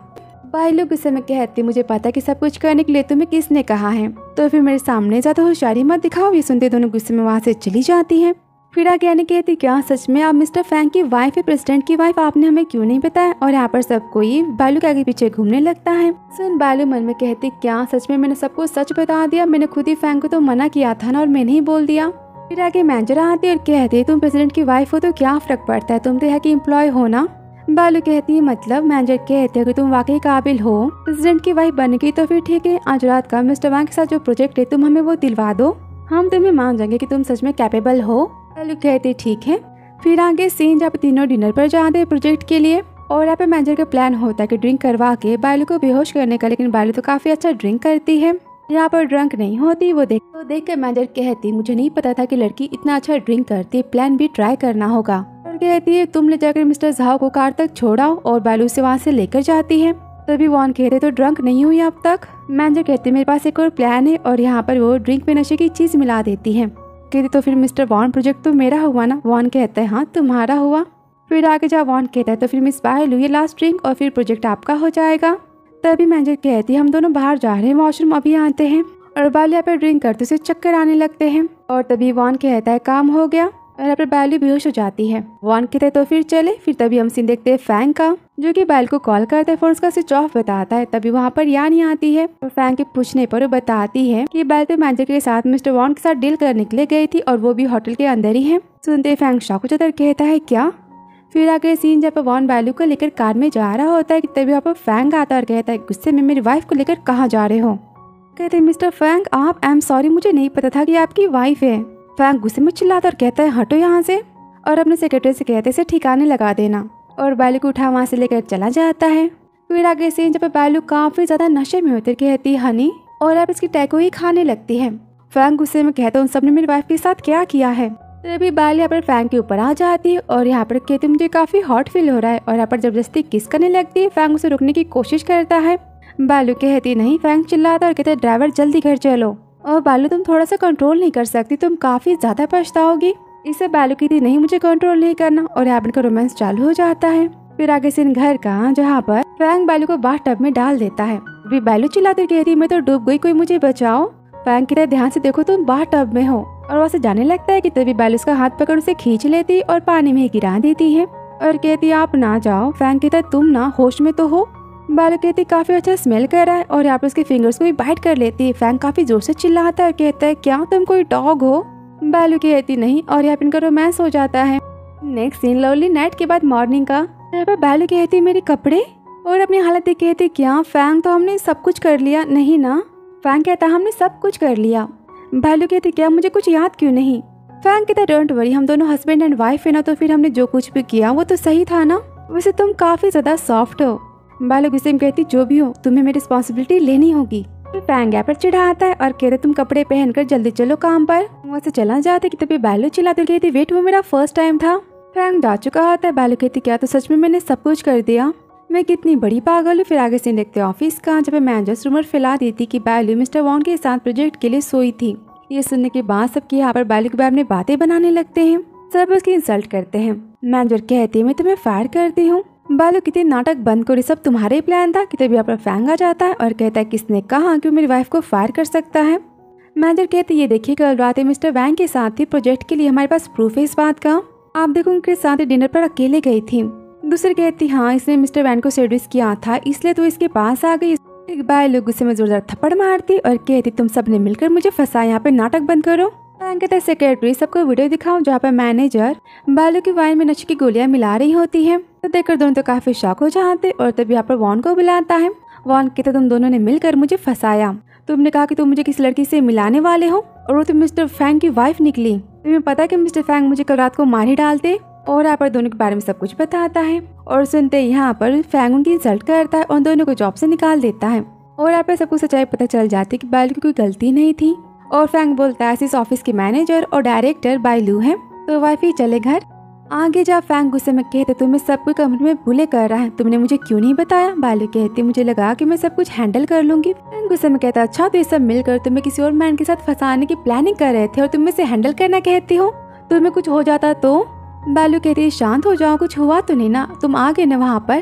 [SPEAKER 1] बालू गुस्से में कहती मुझे पता कि सब कुछ करने के लिए तुम्हें किसने कहा है, तो फिर मेरे सामने ज्यादा होशियारी मत दिखाओ। ये सुनते दोनों गुस्से में वहाँ से चली जाती है। फिर आगे आने कहती क्या सच में आप मिस्टर फैंग की वाइफ है, प्रेसिडेंट की वाइफ, आपने हमें क्यों नहीं बताया। और यहाँ पर सब कोई बालू के आगे पीछे घूमने लगता है। सुन बालू मन में कहती क्या सच में मैंने सबको सच बता दिया, मैंने खुद ही फैंग को तो मना किया था ना और मैंने ही बोल दिया। फिर आगे मैनेजर आती और कहती तुम प्रेसिडेंट की वाइफ हो तो क्या फर्क पड़ता है, तुम तो यहाँ की एम्प्लॉय हो ना। बालू कहती है मतलब। मैनेजर कहते हैं कि तुम वाकई काबिल हो प्रेसिडेंट की वाइफ बनने की, तो फिर ठीक है आज रात का मिस्टर वांग के साथ जो प्रोजेक्ट है तुम हमें वो दिलवा दो, हम तुम्हें मान जाएंगे कि तुम सच में कैपेबल हो। बालू कहती ठीक है। फिर आगे सीन जब तीनों डिनर पर जाते हैं प्रोजेक्ट के लिए और यहाँ पे मैनेजर का प्लान होता है कि ड्रिंक करवा के बालू को बेहोश करने का, लेकिन बालू तो काफी अच्छा ड्रिंक करती है, यहाँ पर ड्रंक नहीं होती। वो देख तो देख कर मैनेजर कहती मुझे नहीं पता था कि लड़की इतना अच्छा ड्रिंक करती है, प्लान भी ट्राई करना होगा। और कहती है तुम ले जाकर मिस्टर झाओ को कार तक छोड़ाओ और बालू से वहाँ से लेकर जाती है। तभी वॉन कहते तो ड्रंक नहीं हुई अब तक। मैनेजर कहती मेरे पास एक और प्लान है और यहाँ पर वो ड्रिंक में नशे की चीज मिला देती है। कहती तो फिर मिस्टर वॉन प्रोजेक्ट तो मेरा हुआ ना। वॉन कहता है हाँ तुम्हारा हुआ। फिर आगे जा वॉन कहता है तो फिर मिस बालू ये लास्ट ड्रिंक और फिर प्रोजेक्ट आपका हो जाएगा। तभी मैनेजर कहती हम दोनों बाहर जा रहे हैं, वॉशरूम अभी आते हैं। और बालू यहाँ पर ड्रिंक करते से चक्कर आने लगते हैं और तभी वॉन कहता है काम हो गया और यहाँ पर बालू बेहोश हो जाती है। वॉन कहते हैं तो फिर चले। फिर तभी हम सीन देखते हैं फैंग का, जो कि बालू को कॉल करता है, फोन उसका स्विच ऑफ बताता है। तभी वहाँ पर यानी आती है और फैंग के पूछने पर वो बताती है कि बालू तो मैनेजर के साथ मिस्टर वॉन के साथ डील करने के लिए गई थी और वो भी होटल के अंदर ही है। सुनते फैंग शॉक हो जाता है, कहता है क्या। फिर आगे सीन जब वॉन बालू को लेकर कार में जा रहा होता है कि तभी वहाँ पर फैंग आता है और कहता है गुस्से में मेरी वाइफ को लेकर कहाँ जा रहे हो। कहते हैं मिस्टर फैंग आप, आई एम सॉरी मुझे नहीं पता था कि आपकी वाइफ है। फैंग गुस्से में चिल्लाता और कहता है हटो यहाँ से और अपने सेक्रेटरी से कहते से ठिकाने लगा देना। और बालू को उठा वहाँ से लेकर चला जाता है। फिर आगे सीन जब बालू काफी ज्यादा नशे में होती कहती है हनी और आप इसकी टैको ही खाने लगती है। फैंग गुस्से में कहता है उन सबने मेरी वाइफ के साथ क्या किया है। तभी बालू यहाँ पर फैंग के ऊपर आ जाती है और यहाँ पर कहती मुझे काफी हॉट फील हो रहा है और यहाँ पर जबरदस्ती किस करने लगती है। फैंग उसे रोकने की कोशिश करता है। बालू कहती नहीं। फैंग चिल्लाता और कहते ड्राइवर जल्दी घर चलो। और बालू तुम थोड़ा सा कंट्रोल नहीं कर सकती, तुम काफी ज्यादा पछताओगी। इससे बालू कहती नहीं मुझे कंट्रोल नहीं करना और यहाँ पर रोमांस चालू हो जाता है। फिर आगे सीन घर का, जहाँ पर फैंग बालू को बाथ टब में डाल देता है। फिर बालू चिल्लाती कहती मैं तो डूब गई, कोई मुझे बचाओ। फैंग कहता है ध्यान से देखो तुम बाथ टब में हो और वहाँ से जाने लगता है कि तभी बालू उसका हाथ पकड़ उसे खींच लेती और पानी में गिरा देती है और कहती आप ना जाओ। फैंग कहता तुम ना होश में तो हो। बालू कहती काफी अच्छा स्मेल कर रहा है और यहाँ पर उसके फिंगर्स को भी बाइट कर लेती है। फैंग काफी जोर से चिल्लाता है और कहता है क्या तुम कोई डॉग हो। बालू कहती नहीं और यहाँ पर इनका रोमांस हो जाता है। नेक्स्ट सीन लवली नाइट के बाद मॉर्निंग का, यहाँ पर बालू कहती मेरे कपड़े और अपनी हालत देख कहती क्या फैंग तो हमने सब कुछ कर लिया नहीं ना। फैंग कहता हमने सब कुछ कर लिया। बालू कहती क्या मुझे कुछ याद क्यों नहीं। फैंग कहता डोंट वरी हम दोनों हस्बैंड एंड वाइफ है ना, तो फिर हमने जो कुछ भी किया वो तो सही था ना। वैसे तुम काफी ज्यादा सॉफ्ट हो। बालू गुस्से में कहती जो भी हो तुम्हें मेरी रिस्पॉन्सिबिलिटी लेनी होगी। फैंग यहाँ पर चिढ़ाता है और कहते तुम कपड़े पहनकर जल्दी चलो काम पर। वहाँ से चला जाते कि तभी बालू चिल्लाती कहती वेट वो मेरा फर्स्ट टाइम था। फैंग जा चुका होता है। बालू कहती क्या तो सच में मैंने सब कुछ कर दिया, मैं कितनी बड़ी पागल हूँ। फिर आगे से देखते ऑफिस का, जब मैनेजर रूमर फैला दी थी कि बालू मिस्टर वॉन के साथ प्रोजेक्ट के लिए सोई थी। ये सुनने के बाद सबके यहाँ पर बालू के बारे में बातें बनाने लगते हैं, सब उसकी इंसल्ट करते हैं। मैनेजर कहती है मैं तुम्हें फायर करती हूँ। बालू कितनी नाटक बंद करो, सब तुम्हारे ही प्लान था। कि तभी यहाँ पर फैंग आ जाता है और कहता है किसने कहा कि मेरी वाइफ को फायर कर सकता है। मैनेजर कहते ये देखिए कल रात मिस्टर वैंग के साथ थी प्रोजेक्ट के लिए, हमारे पास प्रूफ है इस बात का। आप देखो उनके साथ डिनर पर अकेले गई थी। दूसरी कहती हाँ इसने मिस्टर वैन को सेड्यूस किया था इसलिए तो इसके पास आ गई। बालू गुस्से में जोरदार थप्पड़ मारती और कहती तुम सबने मिलकर मुझे फंसा, यहाँ पे नाटक बंद करो। कहता सेक्रेटरी सबको वीडियो दिखाओ जहाँ पर मैनेजर बालू की वाइन में नशे की गोलियां मिला रही होती है। तो देखकर दोनों तो काफी शॉक हो जाते और तब यहाँ पर वॉन को बुलाता है। वॉन कहता तुम दोनों ने मिलकर मुझे फंसाया, तुमने कहा कि तुम मुझे किसी लड़की से मिलाने वाले हो और वो तुम मिस्टर फैंग की वाइफ निकली। तुम्हें पता है कि मिस्टर फैंग मुझे कल रात को मार ही डालते। और यहाँ पर दोनों के बारे में सब कुछ बताता है और सुनते यहाँ पर फैंग उनकी इंसल्ट करता है और दोनों को जॉब से निकाल देता है। और यहाँ पर सबको सच्चाई पता चल जाती है कि बालू की कोई गलती नहीं थी। और फैंग बोलता है इस ऑफिस के मैनेजर और डायरेक्टर बालू है, तो वाइफ ही चले घर। आगे जा फैंग गुस्से में कहते तुम्हें सब कुछ कमरे में भूले कर रहा है, तुमने मुझे क्यों नहीं बताया। बालू कहती मुझे लगा कि मैं सब कुछ हैंडल कर लूंगी। फैंग गुस्से में कहता अच्छा तो ये सब मिलकर तुम्हें किसी और मैन के साथ फंसाने की प्लानिंग कर रहे थे और तुम इसे हैंडल करना कहती हो, तुम्हें कुछ हो जाता तो। बालू कहती शांत हो जाओ, कुछ हुआ तो नहीं ना, तुम आ गए ना वहाँ पर।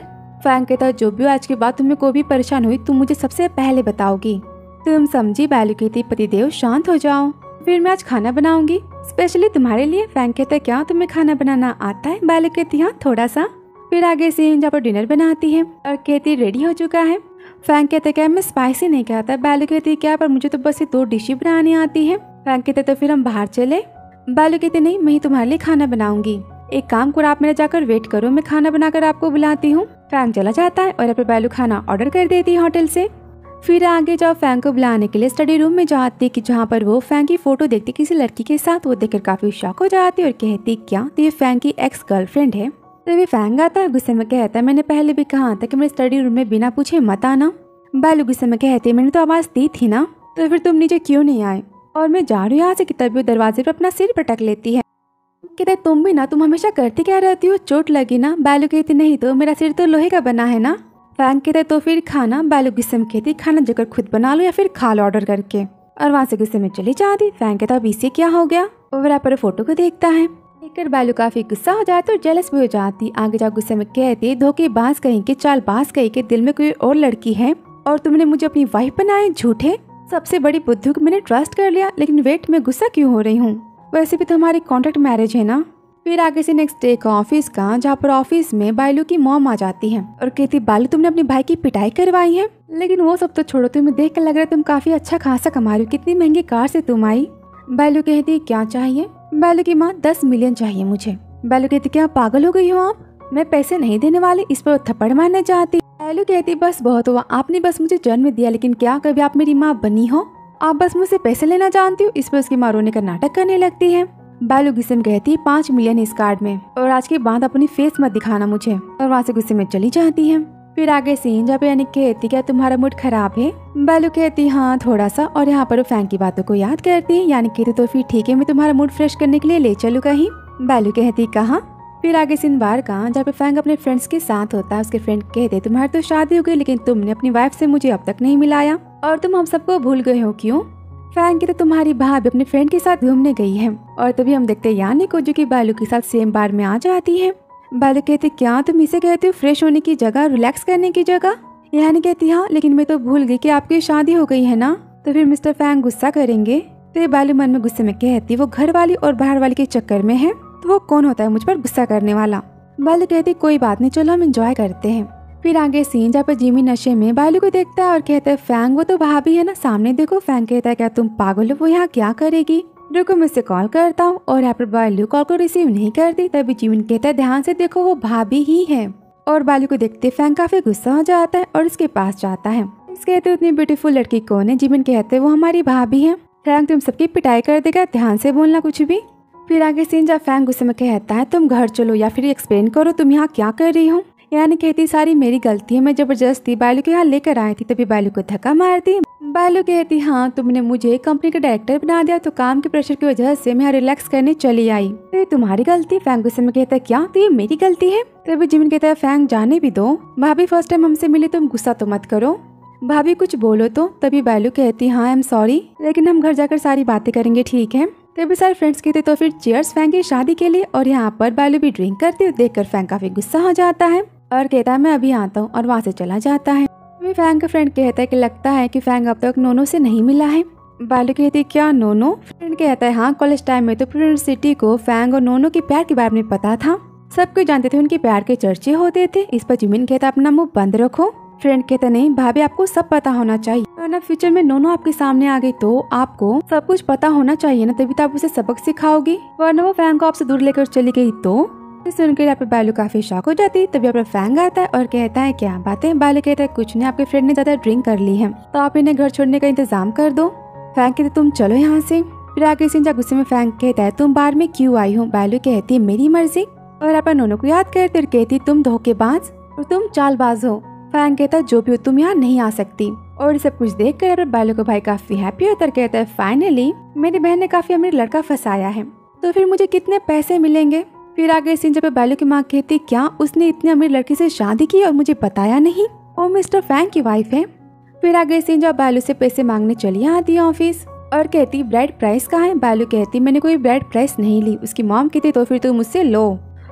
[SPEAKER 1] फैंग कहता है जो भी आज के बाद तुम्हें कोई भी परेशान हुई तुम मुझे सबसे पहले बताओगी। तुम समझी? बैलू कहती पतिदेव शांत हो जाओ, फिर मैं आज खाना बनाऊंगी स्पेशली तुम्हारे लिए। फैंग कहता है क्या तुम्हें खाना बनाना आता है? बैलू कहती हाँ थोड़ा सा। फिर आगे सीन जहाँ पर डिनर बनाती है और कहती रेडी हो चुका है। फैंग कहते क्या मैं स्पाइसी नहीं खाता? बैलू कहती क्या पर मुझे तो बस ये दो डिश बनानी आती है। फैंग कहते तो फिर हम बाहर चले। बैलू कहती नहीं मैं ही तुम्हारे लिए खाना बनाऊंगी, एक काम करो आप मेरा जाकर वेट करो, मैं खाना बनाकर आपको बुलाती हूँ। फैंग चला जाता है और यहाँ पर बैलू खाना ऑर्डर कर देती है होटल से। फिर आगे जाओ फैंग को बुलाने के लिए स्टडी रूम में जाती कि जहाँ पर वो फैंग की फोटो देखती किसी लड़की के साथ। वो देखकर काफी शॉक हो जाती और कहती क्या तो ये फैंग की एक्स गर्लफ्रेंड है। तभी फैंग आता है गुस्से में कहता है मैंने पहले भी कहा था कि मेरे स्टडी रूम में बिना पूछे मत आना। बैलू गुस्से में कहती मैंने तो आवाज दी थी ना, तो फिर तुम नीचे क्यों नहीं आए? और मैं जा रही हूँ यहाँ से कि तभी वो दरवाजे पर अपना सिर पटक लेती है। कहते तुम भी ना, तुम हमेशा करती क्या रहती हो, चोट लगी ना? बैलू कहती नहीं तो मेरा सिर तो लोहे का बना है ना। फैंग कहते तो फिर खाना? बैलू गुस्से में कहती खाना जगह खुद बना लो या फिर खा लो ऑर्डर करके, और वहाँ से गुस्से में चली जाती। फैंग कहता अब इसे क्या हो गया? और यहाँ पर फोटो को देखता है, देखकर बैलू काफी गुस्सा हो जाती और जेलस भी हो जाती। आगे जाओ गुस्से में कहती धोखेबाज कहीं के, चालबाज कहीं के, दिल में कोई और लड़की है और तुमने मुझे अपनी वाइफ बनाए, झूठे। सबसे बड़ी बुद्धू को मैंने ट्रस्ट कर लिया, लेकिन वेट मैं गुस्सा क्यों हो रही हूँ? वैसे भी तो हमारी कॉन्ट्रैक्ट मैरिज है ना। फिर आगे से नेक्स्ट डे का ऑफिस का, जहाँ पर ऑफिस में बैलू की मॉम आ जाती है और कहती बैलू तुमने अपने भाई की पिटाई करवाई है। लेकिन वो सब तो छोड़ो, तुम्हें देख कर लग रहा है तुम काफी अच्छा खासा कमा रही हो, कितनी महंगी कार से तुम आई। बैलू कहती क्या चाहिए? बैलू की माँ दस मिलियन चाहिए मुझे। बैलू कहती क्या पागल हो गई हो आप, मैं पैसे नहीं देने वाली। इस पर थप्पड़ मारने चाहती। बैलू कहती बस बहुत हुआ, आपने बस मुझे जन्म दिया, लेकिन क्या कभी आप मेरी माँ बनी हो? आप बस मुझसे पैसे लेना जानती हो। इस पर उसकी माँ रोने का नाटक करने लगती है। बैलू गुस्से में कहती पाँच मिलियन इस कार्ड में, और आज के बाद अपनी फेस मत दिखाना मुझे, और वहाँ से गुस्से में चली जाती है। फिर आगे सीन जहाँ पे यानी कहती क्या तुम्हारा मूड खराब है? बैलू कहती हाँ थोड़ा सा, और यहाँ पर फैंग की बातों को याद करती है। यानी कहती तो फिर ठीक है मैं तुम्हारा मूड फ्रेश करने के लिए ले चलूँ कहीं। बैलू कहती कहाँ? फिर आगे सीन बार का, जहाँ पे फैंग अपने फ्रेंड्स के साथ होता है। उसके फ्रेंड कहते तुम्हारी तो शादी हो गई, लेकिन तुमने अपनी वाइफ से मुझे अब तक नहीं मिलाया, और तुम हम सबको भूल गए हो क्यों? फैंग की तो तुम्हारी भाभी अपने फ्रेंड के साथ घूमने गई है। और तभी हम देखते हैं यानी को जो कि बैलू के साथ सेम बार में आ जाती है। बैलू कहती क्या तुम इसे कहते हो फ्रेश होने की जगह, रिलैक्स करने की जगह? यानी कहती हाँ लेकिन मैं तो भूल गई कि आपकी शादी हो गई है ना। तो फिर मिस्टर फैंग गुस्सा करेंगे। तो ये बैलू मन में गुस्से में कहती वो घर वाली और बाहर वाली के चक्कर में है, तो वो कौन होता है मुझ पर गुस्सा करने वाला? बैलू कहती कोई बात नहीं चलो हम एंजॉय करते हैं। फिर आगे सीन जहाँ पर जिमी नशे में बैलू को देखता है और कहता है फैंग वो तो भाभी है ना, सामने देखो। फैंग कहता है क्या तुम पागल हो, वो यहाँ क्या करेगी? रुको मैं उससे कॉल करता हूँ। और यहाँ पर बैलू कॉल को रिसीव नहीं करती। तभी जिमी कहता है ध्यान से देखो वो भाभी ही है। और बैलू को देखते फैंग काफी गुस्सा हो जाता है और उसके पास जाता है। कहते उतनी ब्यूटीफुल लड़की कौन है? जिमी कहते वो हमारी भाभी है। फैंग तुम सबकी पिटाई कर देगा, ध्यान से बोलना कुछ भी। फिर आगे सीन जब फैंग गुस्से में कहता है तुम घर चलो या फिर एक्सप्लेन करो तुम यहाँ क्या कर रही हो। यानी कहती सारी मेरी गलती है, मैं जबरदस्ती बैलू के यहाँ लेकर आई थी। तभी बैलू को धक्का मारती। बैलू कहती हाँ तुमने मुझे कंपनी का डायरेक्टर बना दिया, तो काम के प्रेशर की वजह से मैं यहाँ रिलैक्स करने चली आई, तो ये तुम्हारी गलती। फैंग गुस्से में कहता है क्या तो ये मेरी गलती है? तभी जिमिन कहता है फैंग जाने भी दो, भाभी फर्स्ट टाइम हमसे मिली, तुम गुस्सा तो मत करो, भाभी कुछ बोलो तो। तभी बैलू कहती हाँ आई एम सॉरी, लेकिन हम घर जाकर सारी बातें करेंगे ठीक है। तभी सारे फ्रेंड्स कहते तो फिर चीयर्स फैंग की शादी के लिए। और यहाँ पर बैलू भी ड्रिंक करती हुई देखकर फैंग काफी गुस्सा हो जाता है और कहता है मैं अभी आता हूँ, और वहाँ से चला जाता है। तभी फैंग का फ्रेंड कहता है कि लगता है कि फैंग अब तक नोनो से नहीं मिला है। बैलू कहती है क्या नोनो? फ्रेंड कहता है हाँ कॉलेज टाइम में तो पूरी सिटी को फैंग और नोनो के प्यार के बारे में पता था, सब कोई जानते थे, उनके प्यार के चर्चे होते थे। इस पर जिमिन कहता अपना मुंह बंद रखो। फ्रेंड कहता नहीं भाभी आपको सब पता होना चाहिए, वरना फ्यूचर में नोनो आपके सामने आ गई तो आपको सब कुछ पता होना चाहिए ना, तभी तो आप उसे सबक सिखाओगी, वरना वो फैंग को आपसे दूर लेकर चली गई तो। सुनकर यहाँ पे बैलू काफी शॉक हो जाती है। तभी यहाँ पर फैंग आता है और कहता है क्या बात है? बैलू कहता है कुछ नहीं, आपके फ्रेंड ने ज्यादा ड्रिंक कर ली है, तो आप इन्हें घर छोड़ने का इंतजाम कर दो। फैंग कहते तुम चलो यहाँ से। फिर आगे सिंजा गुस्से में फैंग कहता है तुम बार में क्यों आई हो? बैलू कहती है मेरी मर्जी। और यहाँ पर नोनो को याद करते और कहती तुम धोखेबाज और तुम चालबाज हो। फैंग कहता है जो भी हो तुम यहाँ नहीं आ सकती। और सब कुछ देख कर बैलू को भाई काफी हैप्पी होता है, कहता है फाइनली मेरी बहन ने काफी अमीर लड़का फंसाया है, तो फिर मुझे कितने पैसे मिलेंगे? फिर आगे सीन जब बैलू की माँ कहती क्या उसने इतनी अमीर लड़की से शादी की और मुझे बताया नहीं, वो मिस्टर फैंग की वाइफ है। फिर आगे सीन जब बैलू से पैसे मांगने चली आती है ऑफिस और कहती ब्राइड प्राइस कहाँ है? बैलू कहती मैंने कोई ब्राइड प्राइस नहीं ली। उसकी मॉम कहती तो फिर तुम मुझसे लो।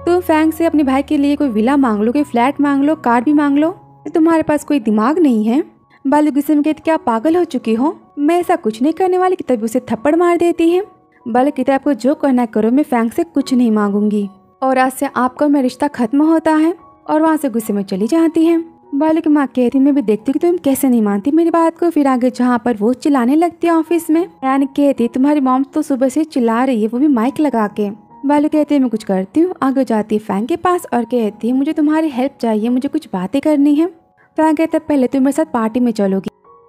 [SPEAKER 1] तुम फैंग से अपने भाई के लिए कोई विला मांग लो, कोई फ्लैट मांग लो, कार भी मांग लो, तुम्हारे पास कोई दिमाग नहीं है। बालू गुस्से में कहती क्या पागल हो चुकी हो, मैं ऐसा कुछ नहीं करने वाली। कि तभी उसे थप्पड़ मार देती है। बालू कहते आपको जो करना करो, मैं फैंग से कुछ नहीं मांगूंगी और आज से आपका मेरा रिश्ता खत्म होता है। और वहाँ से गुस्से में चली जाती है। बालू की माँ कहती मैं भी देखती हूँ कि तुम कैसे नहीं मानती मेरी बात को। फिर आगे जहाँ पर वो चिल्लाने लगती है ऑफिस में, यानी कहती तुम्हारी मॉम तो सुबह से चिल्ला रही है, वो भी माइक लगा के। बालू कहती है मैं कुछ करती हूँ। आगे जाती है फैंग के पास और कहती है मुझे तुम्हारी हेल्प चाहिए, मुझे कुछ बातें करनी है। फैंग कहता है पहले तुम मेरे साथ पार्टी में चलोगी।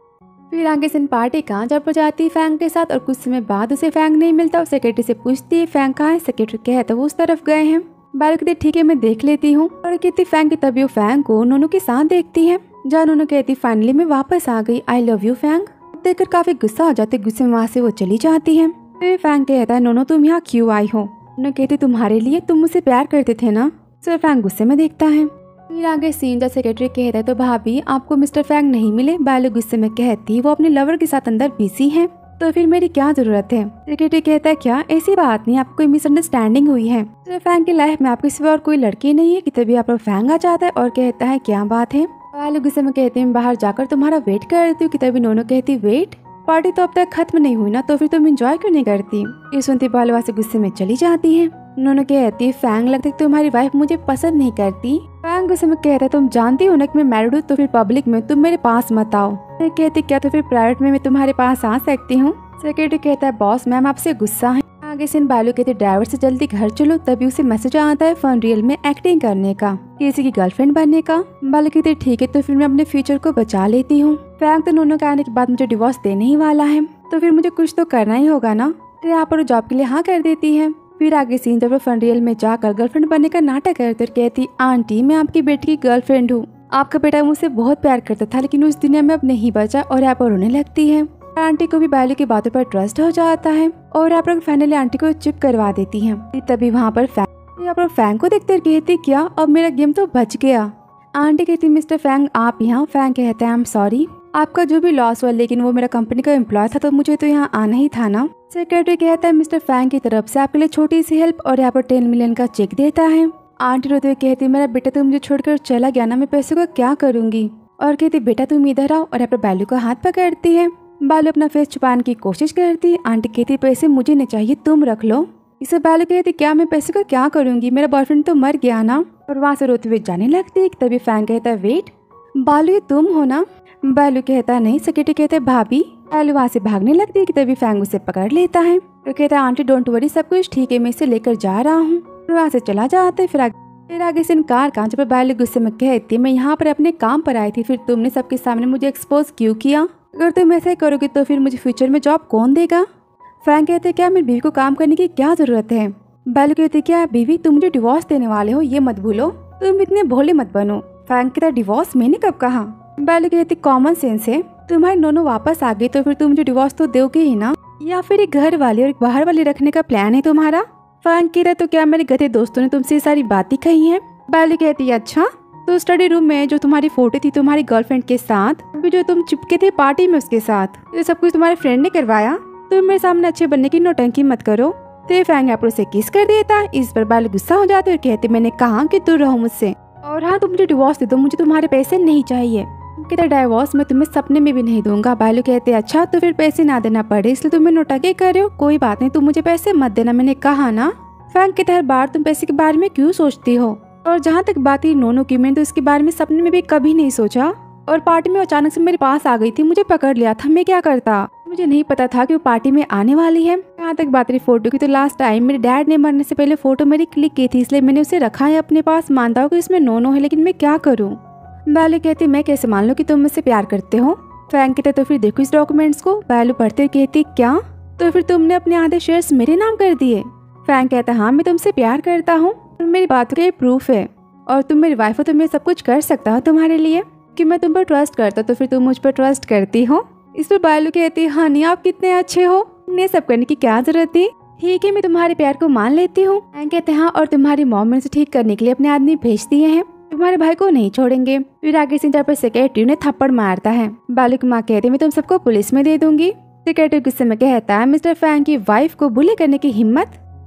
[SPEAKER 1] फिर आगे से पार्टी कहाँ जब जाती है फैंग के साथ और कुछ समय बाद उसे फैंग नहीं मिलता। और सेक्रेटरी से पूछती है फैंग कहाँ है। सेक्रेटरी कहता है वो उस तरफ गए हैं। बालू कहती ठीक है मैं देख लेती हूँ। और कहती फैंग की तभी वो फैंग को नोनो के साथ देखती है। जहाँ नोनो कहती फाइनली मैं वापस आ गई, आई लव यू फैंग। देखकर काफी गुस्सा हो जाते, गुस्से में वहाँ से वो चली जाती है। फिर फैंग कहता है नोनो तुम यहाँ क्यों आई हो। नोनो कहती तुम्हारे लिए, तुम मुझसे प्यार करते थे ना। सिर्फ फैंग गुस्से में देखता है। फिर आगे सीन जब सेक्रेटरी कहता है तो भाभी आपको मिस्टर फैंग नहीं मिले। बालू गुस्से में कहती वो अपने लवर के साथ अंदर बिजी है, तो फिर मेरी क्या जरूरत है। सेक्रेटरी कहता है क्या ऐसी बात नहीं, आपको कोई मिसअंडरस्टैंडिंग हुई है। तो फैंग की लाइफ में आपके सिवा और कोई लड़की नहीं है। कि तभी आप फैंग आ जाता है और कहता है क्या बात है। बालू गुस्से में कहते हैं बाहर जाकर तुम्हारा वेट करती हूँ। कि तभी नोनो कहती वेट, पार्टी तो अब तक खत्म नहीं हुई ना, तो फिर तुम एंजॉय क्यों नहीं करती। ये सुनती बालू वहाँ से गुस्से में चली जाती है। नोनो कहती है फैंग लगता है तुम्हारी वाइफ मुझे पसंद नहीं करती। फैंग गुस्से में कहता है तुम जानती हो ना कि मैं मैरिड हूँ, तो फिर पब्लिक में तुम मेरे पास मत आओ। मैं कहती क्या तो फिर प्राइवेट में मैं तुम्हारे पास आ सकती हूँ। सेक्रेटरी कहता है बॉस मैम आपसे गुस्सा है। आगे से बालू कहते ड्राइवर से जल्दी घर चलो। तभी उसे मैसेज आता है फन रियल में एक्टिंग करने का, किसी की गर्लफ्रेंड बनने का। बालू कहते ठीक है तो फिर मैं अपने फ्यूचर को बचा लेती हूँ। फैंग तो नोनो के आने के बाद मुझे डिवोर्स देने ही वाला है, तो फिर मुझे कुछ तो करना ही होगा ना। तो यहाँ पर जॉब के लिए हाँ कर देती है। फिर आगे सीन जब वो फन रियल में जाकर गर्लफ्रेंड बनने का नाटक करते और कहती आंटी मैं आपकी बेटी की गर्लफ्रेंड हूँ, आपका बेटा मुझसे बहुत प्यार करता था लेकिन उस दुनिया में अब नहीं बचा। और यहाँ पर रोने लगती है। आंटी को भी बालू की बातों पर ट्रस्ट हो जाता है और यहाँ पर फाइनली आंटी को चिप करवा देती है। तभी वहाँ पर फैंग यहाँ पर फैंग को देखते कहती क्या अब मेरा गेम तो बच गया। आंटी कहती मिस्टर फैंग आप यहाँ। फैंग कहता है आई एम सॉरी, आपका जो भी लॉस हुआ लेकिन वो मेरा कंपनी का एम्प्लॉय था तो मुझे तो यहाँ आना ही था ना। सेक्रेटरी कहता है मिस्टर फैंग की तरफ से आपके लिए छोटी सी हेल्प और यहाँ पर टेन मिलियन का चेक देता है। आंटी रोते हुए कहती मेरा बेटा तो मुझे छोड़कर चला गया ना, मैं पैसे को क्या करूंगी। और कहती बेटा तुम इधर आओ। और यहाँ पर बालू का हाथ पकड़ती है। बालू अपना फेस छुपाने की कोशिश करती है। आंटी कहती पैसे मुझे नहीं चाहिए, तुम रख लो। इसे बालू कहती क्या मैं पैसे को क्या करूंगी, मेरा बॉयफ्रेंड तो मर गया ना। और वहाँ से रोते हुए जाने लगती है। तभी फैंग कहता है वेट बालू ये तुम हो ना। बालू कहता नहीं। सेक्रेटरी कहते भाभी। बालू वहाँ से भागने लगती है। कि तभी फैंग उसे पकड़ लेता है और कहता है आंटी डोंट वरी, सब कुछ ठीक है, मैं इसे लेकर जा रहा हूँ। वहाँ से चला जाता है। फिर आगे फिर आगे से कार कहाँ जब बालू गुस्से में कहती है मैं यहाँ पर अपने काम पर आई थी, फिर तुमने सबके सामने मुझे एक्सपोज क्यों किया। अगर तुम ऐसा करोगे तो फिर मुझे फ्यूचर में जॉब कौन देगा। फैंग कहते क्या मेरी बीवी को काम करने की क्या जरूरत है। बालू कहते क्या बीवी तुम मुझे डिवोर्स देने वाले हो, ये मत भूलो, तुम इतने भोले मत बनो। फैंग कहता डिवोर्स मैंने कब कहा। बालू कहती कॉमन सेंस है, तुम्हारी नोनो वापस आ गई तो फिर तुम मुझे डिवोर्स तो दोगे ही ना, या फिर एक घर वाली और एक बाहर वाली रखने का प्लान है तुम्हारा। फैंग कहता तो क्या मेरे गधे दोस्तों ने तुमसे सारी बातें कही है। बालू कहती अच्छा तो स्टडी रूम में जो तुम्हारी फोटो थी तुम्हारी गर्लफ्रेंड के साथ, अभी जो तुम चिपके थे पार्टी में उसके साथ, ये सब कुछ तुम्हारे फ्रेंड ने करवाया। तुम मेरे सामने अच्छे बनने की नौटंकी मत करो। तो फैंग यहाँ पर उसे किस कर देता है। इस पर बालू गुस्सा हो जाते और कहते मैंने कहा कि दूर रहो मुझसे, और हाँ तुम मुझे डिवोर्स दे दो, मुझे तुम्हारे पैसे नहीं चाहिए। कहता डिवोर्स मैं तुम्हें सपने में भी नहीं दूंगा। बालू कहते अच्छा तो फिर पैसे ना देना पड़े इसलिए तुम्हें नौटंकी कर रहे हो, कोई बात नहीं, तुम मुझे पैसे मत देना, मैंने कहा ना। फैंग कहते हर बार तुम पैसे के बारे में क्यों सोचती हो, और जहाँ तक बात है नोनो की, मैंने तो इसके बारे में सपने में भी कभी नहीं सोचा। और पार्टी में अचानक से मेरे पास आ गई थी, मुझे पकड़ लिया था, मैं क्या करता, मुझे नहीं पता था कि वो पार्टी में आने वाली है। यहाँ तक बात रही फोटो की, तो लास्ट टाइम मेरे डैड ने मरने से पहले फोटो मेरी क्लिक की थी, इसलिए मैंने उसे रखा है अपने पास। मानता हूँ कि इसमें नोनो है लेकिन मैं क्या करूँ। बालू कहती मैं कैसे मान लूँ कि तुम मुझसे प्यार करते हो। फैंग कहते तो फिर देखो इस डॉक्यूमेंट्स को। बालू पढ़ते कहती क्या, तो फिर तुमने अपने आधे शेयर्स मेरे नाम कर दिए। फैंग कहता हाँ मैं तुमसे प्यार करता हूँ, मेरी बातों का प्रूफ है, और तुम मेरी वाइफ हो तो मैं सब कुछ कर सकता हूँ तुम्हारे लिए, कि मैं तुम पर ट्रस्ट करता तो फिर तुम मुझ पर ट्रस्ट करती हो। इस पर बालू कहती हाँ नहीं आप कितने अच्छे हो, इन्हें सब करने की क्या जरूरत थी, ठीक है मैं तुम्हारे प्यार को मान लेती हूँ। कहते हाँ और तुम्हारी मॉम ने ठीक करने के लिए अपने आदमी भेज दिए हैं, तुम्हारे भाई को नहीं छोड़ेंगे। फिर आगे से पर सेक्रेटरी ने थप्पड़ मारता है। बालू की माँ कहती मैं तुम सबको पुलिस में दे दूंगी। सेक्रेटरी गुस्से में कहता है मिस्टर फैंग की वाइफ को बुली करने की हिम्मत,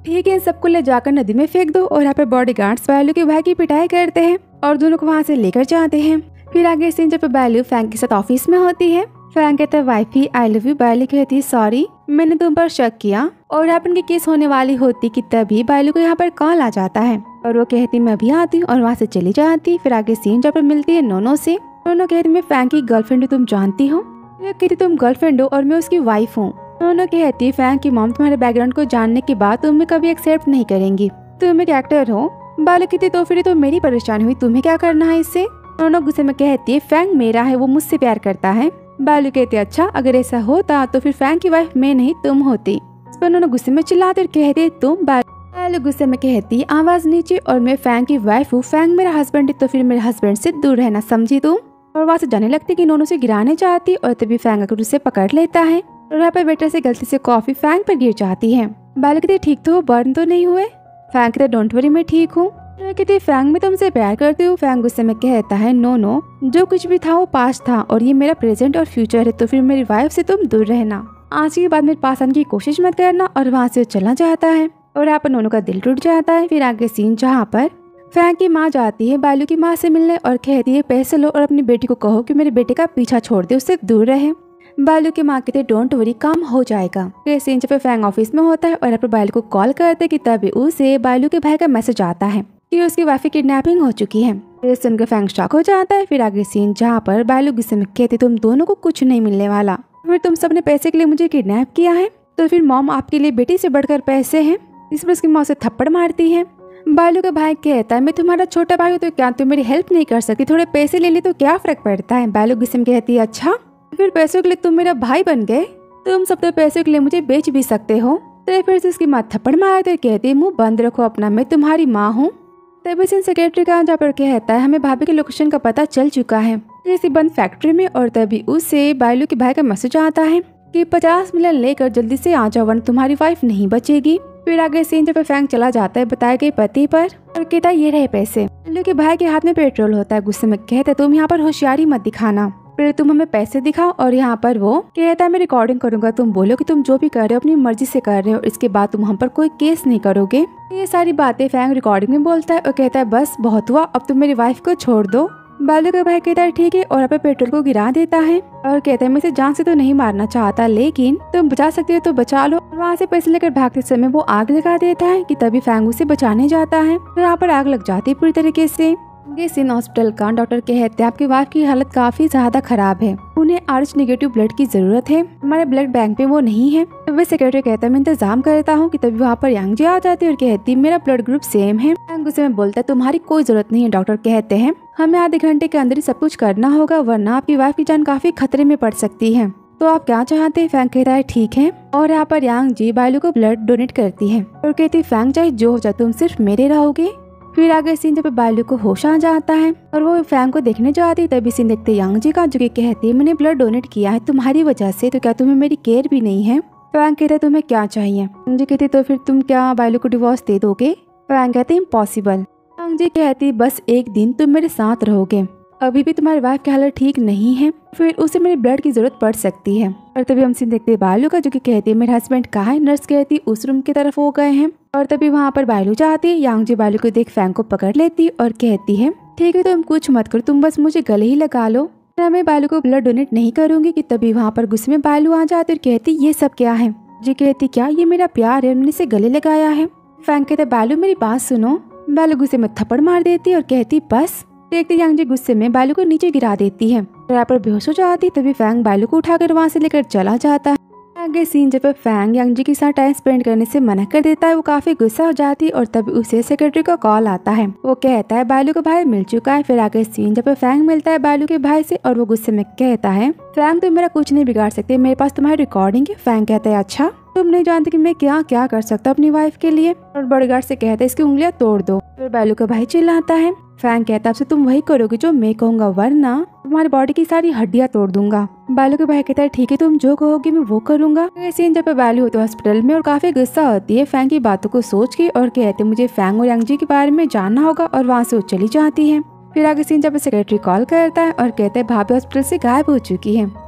[SPEAKER 1] ठीक है, सबको ले जाकर नदी में फेंक दो। और यहाँ पे बॉडीगार्ड्स बालू के भाई की पिटाई करते हैं और दोनों को वहाँ से लेकर जाते हैं। फिर आगे सीन जब बालू फैंग के साथ ऑफिस में होती है। फैंग कहता है वाइफी आई लव यू। बालू कहती है सॉरी मैंने तुम पर शक किया। और यहाँ पर उनकी केस होने वाली होती कि तभी बालू को यहाँ पर कॉल आ जाता है और वो कहती मैं अभी आती हूँ और वहाँ से चली जाती। फिर आगे सीन जब मिलती है नोनो से। नोनो कहती मैं फैंग की गर्लफ्रेंड हूँ, तुम जानती हो? कहती तुम गर्लफ्रेंड हो और मैं उसकी वाइफ हूँ। नोनो कहती फैंग की मॉम तुम्हारे बैकग्राउंड को जानने के बाद तुम्हें कभी एक्सेप्ट नहीं करेंगी, तुम एक एक्टर हो। बालू कहती तो फिर तो मेरी परेशानी हुई, तुम्हें क्या करना है इससे? नोनो गुस्से में कहती है फैंग मेरा है, वो मुझसे प्यार करता है। बालू कहती अच्छा अगर ऐसा होता तो फिर फैंग की वाइफ मैं नहीं तुम होती। इस पर नोनो गुस्से में चिल्लाती और कहती तुम। बालू गुस्से में कहती आवाज नीचे और मैं फैंग की वाइफ हूँ, फैंग मेरा हस्बैंड है तो फिर मेरे हस्बैंड से दूर रहना, समझी तुम? और वहाँ से जाने लगती कि नोनो से गिराने चाहती और तभी फैंग आकर उसे पकड़ लेता है और यहाँ पर वेटर से गलती से कॉफी फैंग पर गिर जाती है। बालू कहती ठीक तो हो, बर्न तो नहीं हुए? फैंग कहते डोंट वरी मैं ठीक हूँ। कहती फैंग मैं तुमसे प्यार करती हूँ। फैंग गुस्से में कहता है नो नो जो कुछ भी था वो पास्ट था और ये मेरा प्रेजेंट और फ्यूचर है, तो फिर मेरी वाइफ से तुम दूर रहना, आज के बाद मेरे पास आने की कोशिश मत करना। और वहाँ से चला जाता है और यहाँ पर नोनो का दिल टूट जाता है। फिर आगे सीन जहाँ पर फैंग की माँ जाती है बालू की माँ से मिलने और कहती है पैसे लो और अपनी बेटी को कहो कि मेरे बेटे का पीछा छोड़ दे, उससे दूर रहे। बालू की माँ कहते डोंट वरी काम हो जाएगा। फिर सीन जब फैंग ऑफिस में होता है और यहाँ पर बालू को कॉल करते कि तभी उसे बालू के भाई का मैसेज आता है कि उसकी वाइफ की किडनैपिंग हो चुकी है। फिर सुनकर फैंग शॉक हो जाता है। फिर आगे सीन जहाँ पर बालू गुस्से में कहती तुम दोनों को कुछ नहीं मिलने वाला, फिर तुम सबने पैसे के लिए मुझे किडनैप किया है, तो फिर मॉम आपके लिए बेटी से बढ़कर पैसे हैं। इस पर उसकी माँ से थप्पड़ मारती है। बालू का भाई कहता है मैं तुम्हारा छोटा भाई हूँ तो क्या तुम मेरी हेल्प नहीं कर सकती, थोड़े पैसे ले ली तो क्या फर्क पड़ता है? बालू गुस्से में कहती है अच्छा फिर पैसों के लिए तुम मेरा भाई बन गए, तुम सब तो पैसों के लिए मुझे बेच भी सकते हो। तो फिर से उसकी माँ थप्पड़ मारती है, कहती है मुँह बंद रखो अपना, मैं तुम्हारी माँ हूँ। तभी से सेक्रेटरी का जहाँ पर कहता है हमें भाभी के लोकेशन का पता चल चुका है किसी बंद फैक्ट्री में। और तभी उससे बालू के भाई का मैसेज आता है कि पचास मिलियन लेकर जल्दी से आ जाओ वरना तुम्हारी वाइफ नहीं बचेगी। फिर आगे सीन जब फैंग चला जाता है बताए गए पति पर और कहता है ये रहे पैसे। बालू के भाई के हाथ में पेट्रोल होता है, गुस्से में कहता है तुम यहाँ पर होशियारी मत दिखाना, फिर तुम हमें पैसे दिखाओ। और यहाँ पर वो कहता है मैं रिकॉर्डिंग करूंगा, तुम बोलो कि तुम जो भी कर रहे हो अपनी मर्जी से कर रहे हो, इसके बाद तुम हम पर कोई केस नहीं करोगे। ये सारी बातें फैंग रिकॉर्डिंग में बोलता है और कहता है बस बहुत हुआ, अब तुम मेरी वाइफ को छोड़ दो। बालू का भाई कहता है ठीक है और यहाँ पे पेट्रोल को गिरा देता है और कहता है मैं इसे जान से तो नहीं मारना चाहता लेकिन तुम बचा सकते हो तो बचा लो। वहाँ से पैसे लेकर भागते समय वो आग लगा देता है कि तभी फैंग उसे बचाने जाता है तो यहाँ पर आग लग जाती है पूरी तरीके से। ये सीन हॉस्पिटल का। डॉक्टर कहते हैं आपकी वाइफ की हालत काफी ज्यादा खराब है, उन्हें आरएच नेगेटिव ब्लड की जरूरत है, हमारे ब्लड बैंक में वो नहीं है। तो वे सेक्रेटरी कहता है मैं इंतजाम करता हूँ कि तभी वहाँ पर यांग जी आ जाती है और कहती मेरा ब्लड ग्रुप सेम है। यांग गुस्से में बोलता है तुम्हारी कोई जरूरत नहीं है। डॉक्टर कहते हैं हमें आधे घंटे के अंदर ही सब कुछ करना होगा वरना आपकी वाइफ की जान काफी खतरे में पड़ सकती है, तो आप क्या चाहते हैं? फैंग कहता है ठीक है। और यहाँ पर यांग जी बालू को ब्लड डोनेट करती है और कहती फैंग चाहे जो हो जाए तुम सिर्फ मेरे रहोगे। फिर आगे सीन जब बालू को होश आ जाता है और वो फैंग को देखने जाती है तभी सीन देखते यांग जी का जो कि कहती है मैंने ब्लड डोनेट किया है तुम्हारी वजह से, तो क्या तुम्हें मेरी केयर भी नहीं है? फैंग कहते है तुम्हें क्या चाहिए? यांग जी कहती तो फिर तुम क्या बालू को डिवोर्स दे दोगे? फैंग कहते इम्पॉसिबल। यांग जी कहती बस एक दिन तुम मेरे साथ रहोगे, अभी भी तुम्हारी वाइफ की हालत ठीक नहीं है, फिर उसे मेरी ब्लड की जरूरत पड़ सकती है। और तभी हम सीन देखते बालू का जो कि कहती है मेरे हस्बैंड कहाँ है? नर्स कहती उस रूम की तरफ हो गए हैं। और तभी वहाँ पर बालू जाती है, यांग जी बालू को देख फैंग को पकड़ लेती और कहती है ठीक है तुम कुछ मत करो, तुम बस मुझे गले ही लगा लो, मैं बालू को ब्लड डोनेट नहीं करूंगी। कि तभी वहाँ पर गुस्से में बालू आ जाती और कहती ये सब क्या है? जी कहती क्या ये मेरा प्यार है, मैंने इसे गले लगाया है। फैंग कहते बालू मेरी बात सुनो। बालू गुस्से में थप्पड़ मार देती और कहती बस। देखते यांग जी गुस्से में बालू को नीचे गिरा देती है, यहाँ पर बेहोश हो जाती। तभी फैंग बालू को उठाकर वहाँ से लेकर चला जाता है। आगे सीन जब फैंग यांग जी के साथ टाइम स्पेंड करने से मना कर देता है, वो काफी गुस्सा हो जाती और तभी उसे सेक्रेटरी का कॉल आता है, वो कहता है बालू का भाई मिल चुका है। फिर आगे सीन जब फैंग मिलता है बालू के भाई से और वो गुस्से में कहता है फैंग तुम मेरा कुछ नहीं बिगाड़ सकते, मेरे पास तुम्हारी रिकॉर्डिंग है। फैंग कहता है अच्छा तुम नहीं जानते कि मैं क्या क्या कर सकता हूँ अपनी वाइफ के लिए। और बॉडीगार्ड से कहता है इसकी उंगलियां तोड़ दो। फिर बालू का भाई चिल्लाता है। फैंग कहता है अब से तुम वही करोगे जो मैं कहूँगा वरना तुम्हारी बॉडी की सारी हड्डियां तोड़ दूंगा। बालू के भाई कहता है ठीक है तुम जो कहोगे मैं वो करूंगा। सीन जब बालू होती है हॉस्पिटल में और काफी गुस्सा होती है फैंग की बातों को सोच के और कहते मुझे फैंग और यांग जी के बारे में जानना होगा और वहाँ से वो चली जाती है। फिर आगे सीन जब सेक्रेटरी कॉल करता है और कहते हैं भाभी हॉस्पिटल से गायब हो चुकी है।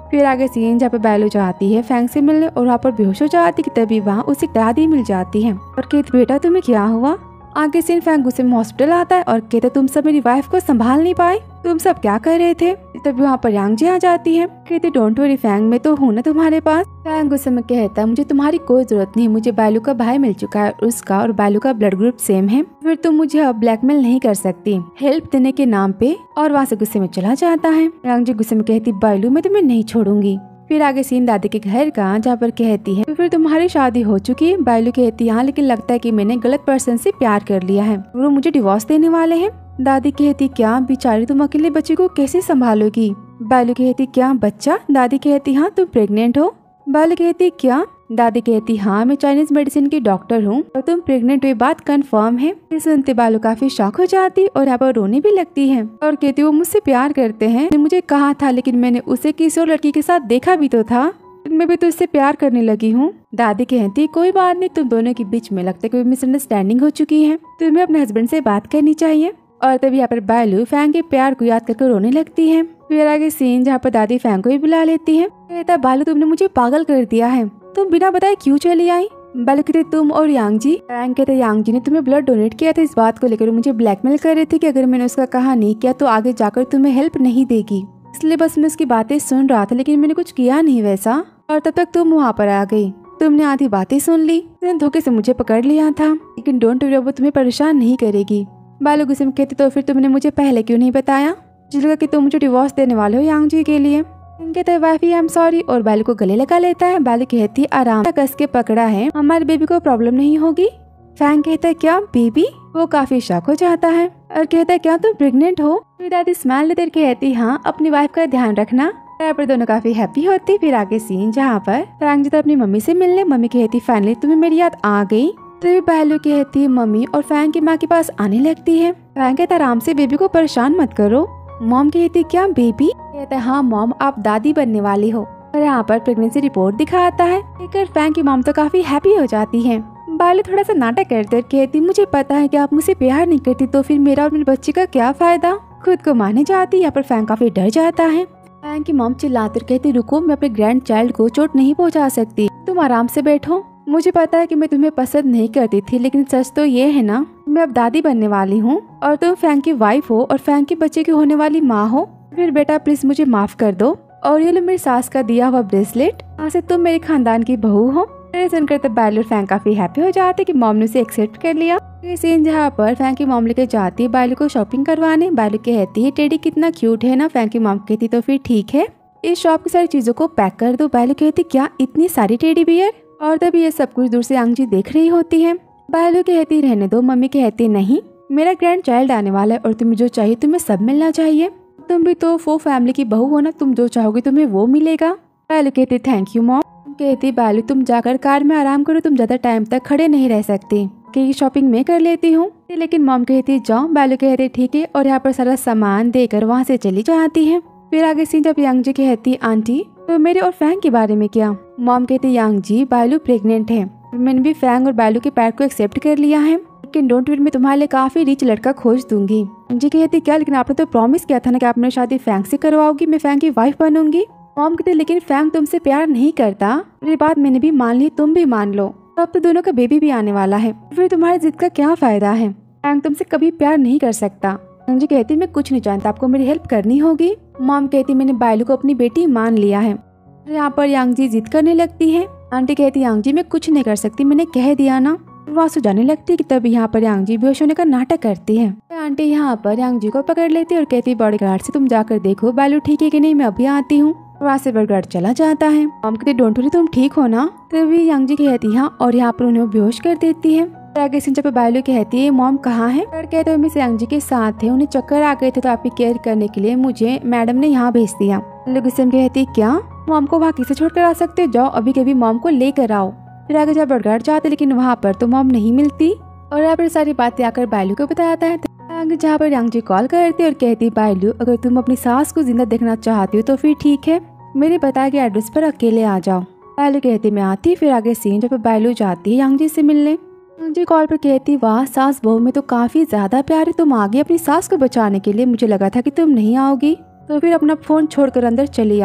[SPEAKER 1] फिर आगे सीन जहाँ पे बायलू जाती है फैंग से मिलने और वहाँ पर बेहोश हो जाती है, तभी वहाँ उसे दादी मिल जाती है और कहती बेटा तुम्हें क्या हुआ। आगे सीन फैंग गुस्से में हॉस्पिटल आता है और कहते तुम सब मेरी वाइफ को संभाल नहीं पाए, तुम सब क्या कर रहे थे। तभी वहाँ पर यांग जी आ जाती है, कहते डोंट वरी फैंग, मैं तो हूँ ना तुम्हारे पास। फैंग गुस्से में कहता मुझे तुम्हारी कोई जरूरत नहीं, मुझे बायलू का भाई मिल चुका है, उसका और बायलू का ब्लड ग्रुप सेम है, फिर तुम मुझे अब ब्लैकमेल नहीं कर सकती हेल्प देने के नाम पे। और वहाँ से गुस्से में चला जाता है। यांग जी गुस्से में कहती बायलू मैं तुम्हें नहीं छोड़ूंगी। फिर आगे सीन दादी के घर का जहाँ पर कहती है फिर तुम्हारी शादी हो चुकी है। बायलू कहती है हाँ, लेकिन लगता है कि मैंने गलत पर्सन से प्यार कर लिया है, वो मुझे डिवोर्स देने वाले हैं। दादी कहती क्या बेचारी तुम अकेले बच्चे को कैसे संभालोगी। बायलू कहती क्या बच्चा। दादी कहती हाँ तुम प्रेग्नेंट हो। बायलू कहती क्या। दादी कहती हाँ मैं चाइनीज मेडिसिन की डॉक्टर हूँ और तुम प्रेग्नेंट हुई बात कंफर्म है। सुनते बायलू काफी शॉक हो जाती और यहाँ पर रोने भी लगती है और कहती वो मुझसे प्यार करते हैं, ने मुझे कहा था लेकिन मैंने उसे किसी और लड़की के साथ देखा भी तो था, मैं भी तो इससे प्यार करने लगी हूँ। दादी कहती कोई बात नहीं, तुम दोनों के बीच में लगता है कोई मिसअंडरस्टैंडिंग हो चुकी है, तुम्हें अपने हस्बैंड से बात करनी चाहिए। और तभी यहाँ पर बायलू फैंग के प्यार को याद करके रोने लगती है। फिर आगे सीन जहाँ पर दादी फैंग को भी बुला लेती है, कहता बायलू तुमने मुझे पागल कर दिया है, तुम बिना बताए क्यों चली आई। बायलू कहते तुम और यांग जी। फैंग कहते यांग जी ने तुम्हें ब्लड डोनेट किया था, इस बात को लेकर मुझे ब्लैकमेल कर रहे थे कि अगर मैंने उसका कहा नहीं किया तो आगे जाकर तुम्हें हेल्प नहीं देगी, इसलिए बस मैं उसकी बातें सुन रहा था लेकिन मैंने कुछ किया नहीं वैसा। और तब तक तुम वहाँ पर आ गई, तुमने आधी बातें सुन ली, तुमने धोखे से मुझे पकड़ लिया था, लेकिन डोंट वरी वो तुम्हें परेशान नहीं करेगी। बायलू गुस्से में कहती तो फिर तुमने मुझे पहले क्यों नहीं बताया, मुझे लगा कि तुम मुझे डिवोर्स देने वाले हो यांग जी के लिए। कहता है वाइफी आई एम सॉरी और बायलू को गले लगा लेता है। बायलू कहती आराम से कस के पकड़ा है, हमारे बेबी को प्रॉब्लम नहीं होगी। फैंग कहता है क्या बेबी। वो काफी शॉक हो जाता है और कहता है क्या तुम प्रेग्नेंट हो। फिर दादी स्माइल देकर कहती हाँ अपनी वाइफ का ध्यान रखना। यहाँ पर दोनों काफी हैप्पी होती। फिर आगे सीन जहाँ पर फैंग जाता अपनी मम्मी से मिलने, मम्मी कहती फाइनली तुम्हें मेरी याद आ गई। तभी बायलू कहती मम्मी और फैंग की माँ के पास आने लगती है। फैंग कहता आराम से बेबी को परेशान मत करो। मॉम कहती क्या बेबी। कहता है हाँ मॉम आप दादी बनने वाली हो। और यहाँ पर प्रेगनेंसी रिपोर्ट दिखाता है, लेकर फैंग की मॉम तो काफी हैप्पी हो जाती है। बायलू थोड़ा सा नाटक करते कहती मुझे पता है कि आप मुझसे प्यार नहीं करती तो फिर मेरा और मेरे बच्चे का क्या फायदा। खुद को माने जाती। यहाँ पर फैंग काफी डर जाता है। फैंग की मॉम चिल्लाकर कहती रुको, मैं अपने ग्रैंड चाइल्ड को चोट नहीं पहुँचा सकती, तुम आराम से बैठो। मुझे पता है कि मैं तुम्हें पसंद नहीं करती थी, लेकिन सच तो ये है ना मैं अब दादी बनने वाली हूँ और तुम फैंग की वाइफ हो और फैंग के बच्चे की होने वाली माँ हो। फिर बेटा प्लीज मुझे माफ कर दो और ये लो मेरी सास का दिया हुआ ब्रेसलेट, आज से तुम मेरे खानदान की बहू हो। सुनकर तब बायलू और फैंग काफी हैप्पी हो जाते कि मॉम ने उसे एक्सेप्ट कर लिया। ये सीन जहाँ पर फैंग की मॉम लेके जाती है बायलू को शॉपिंग करवाने। बायलू कहती है टेडी कितना क्यूट है ना। फैंग की मॉम कहती तो फिर ठीक है, इस शॉप की सारी चीजों को पैक कर दो। बायलू कहती क्या इतनी सारी टेडी बियर। और तभी ये सब कुछ दूर से यांग जी देख रही होती है। बायलू कहती रहने दो। मम्मी कहती नहीं, मेरा ग्रैंड चाइल्ड आने वाला है और तुम्हें जो चाहिए तुम्हें सब मिलना चाहिए, तुम भी तो फो फैमिली की बहू हो ना, तुम जो चाहोगे तुम्हें वो मिलेगा। बायलू कहती थैंक यू मॉम। कहती बायलू तुम जाकर कार में आराम करो, तुम ज्यादा टाइम तक खड़े नहीं रह सकते, कि शॉपिंग मैं कर लेती हूँ। लेकिन मॉम कहती जाओ। बायलू कहती ठीक है और यहाँ पर सारा सामान देकर वहाँ से चली जाती है। फिर आगे सीन जब यांग जी कहती आंटी तो मेरे और फैंग के बारे में क्या। मॉम कहती यांग जी बायलू प्रेग्नेंट है, मैंने भी फैंग और बायलू के पैर को एक्सेप्ट कर लिया है, लेकिन डोंट वरी मैं तुम्हारे लिए काफी रिच लड़का खोज दूंगी। जी कहती क्या, लेकिन आपने तो प्रॉमिस किया था ना कि आप मेरी शादी फैंग से करवाओगी, मैं फैंग की वाइफ बनूंगी। मॉम कहती लेकिन फैंग तुमसे प्यार नहीं करता। मेरी बात मैंने भी मान ली, तुम भी मान लो, तो अब तो दोनों का बेबी भी आने वाला है, फिर तुम्हारी जिद का क्या फायदा है। फैंग तुमसे कभी प्यार नहीं कर सकता। जी कहती मैं कुछ नहीं जानता, आपको मेरी हेल्प करनी होगी। मॉम कहती मैंने बायलू को अपनी बेटी मान लिया है। यहाँ पर यांग जी जिद करने लगती है। आंटी कहती यांग जी मैं कुछ नहीं कर सकती, मैंने कह दिया ना। वहाँ से जाने लगती कि तब यहाँ पर यांग जी बेहोश होने का नाटक करती है। आंटी यहाँ पर यांग जी को पकड़ लेती और कहती बॉडीगार्ड से तुम जाकर देखो बायलू ठीक है कि नहीं, मैं अभी आती हूँ। वहाँ से बॉडीगार्ड चला जाता है। मॉम कहती डोंट वरी तुम ठीक हो ना। तभी यांग जी कहती हाँ और यहाँ पर उन्हें बेहोश कर देती है। आगे जब बायलू कहती है मॉम कहाँ है। कहते मिस यांग जी के साथ है, उन्हें चक्कर आ गए थे तो आपकी केयर करने के लिए मुझे मैडम ने यहाँ भेज दिया। गुस्से कहती क्या मॉम को वहाँ किसे छोड़ कर आ सकते, जाओ अभी कभी मॉम को लेकर आओ। फिर आगे जब बॉडीगार्ड जाते लेकिन वहाँ पर तो मॉम नहीं मिलती और यहाँ पर सारी बातें आकर बायलू को बताता है। जहाँ पर यांग जी कॉल करती और कहती बायलू अगर तुम अपनी सास को जिंदा देखना चाहती हो तो फिर ठीक है, मेरे बताए गए एड्रेस पर अकेले आ जाओ। बायलू कहती मैं आती। फिर आगे सीन जब बायलू जाती है यांग जी से मिलने। यांग जी कॉल पर कहती वाह सास बहू में तो काफी ज्यादा प्यार है, तुम आ गई अपनी सास को बचाने के लिए, मुझे लगा था कि तुम नहीं आओगी, तो फिर अपना फोन छोड़कर अंदर चली आओ।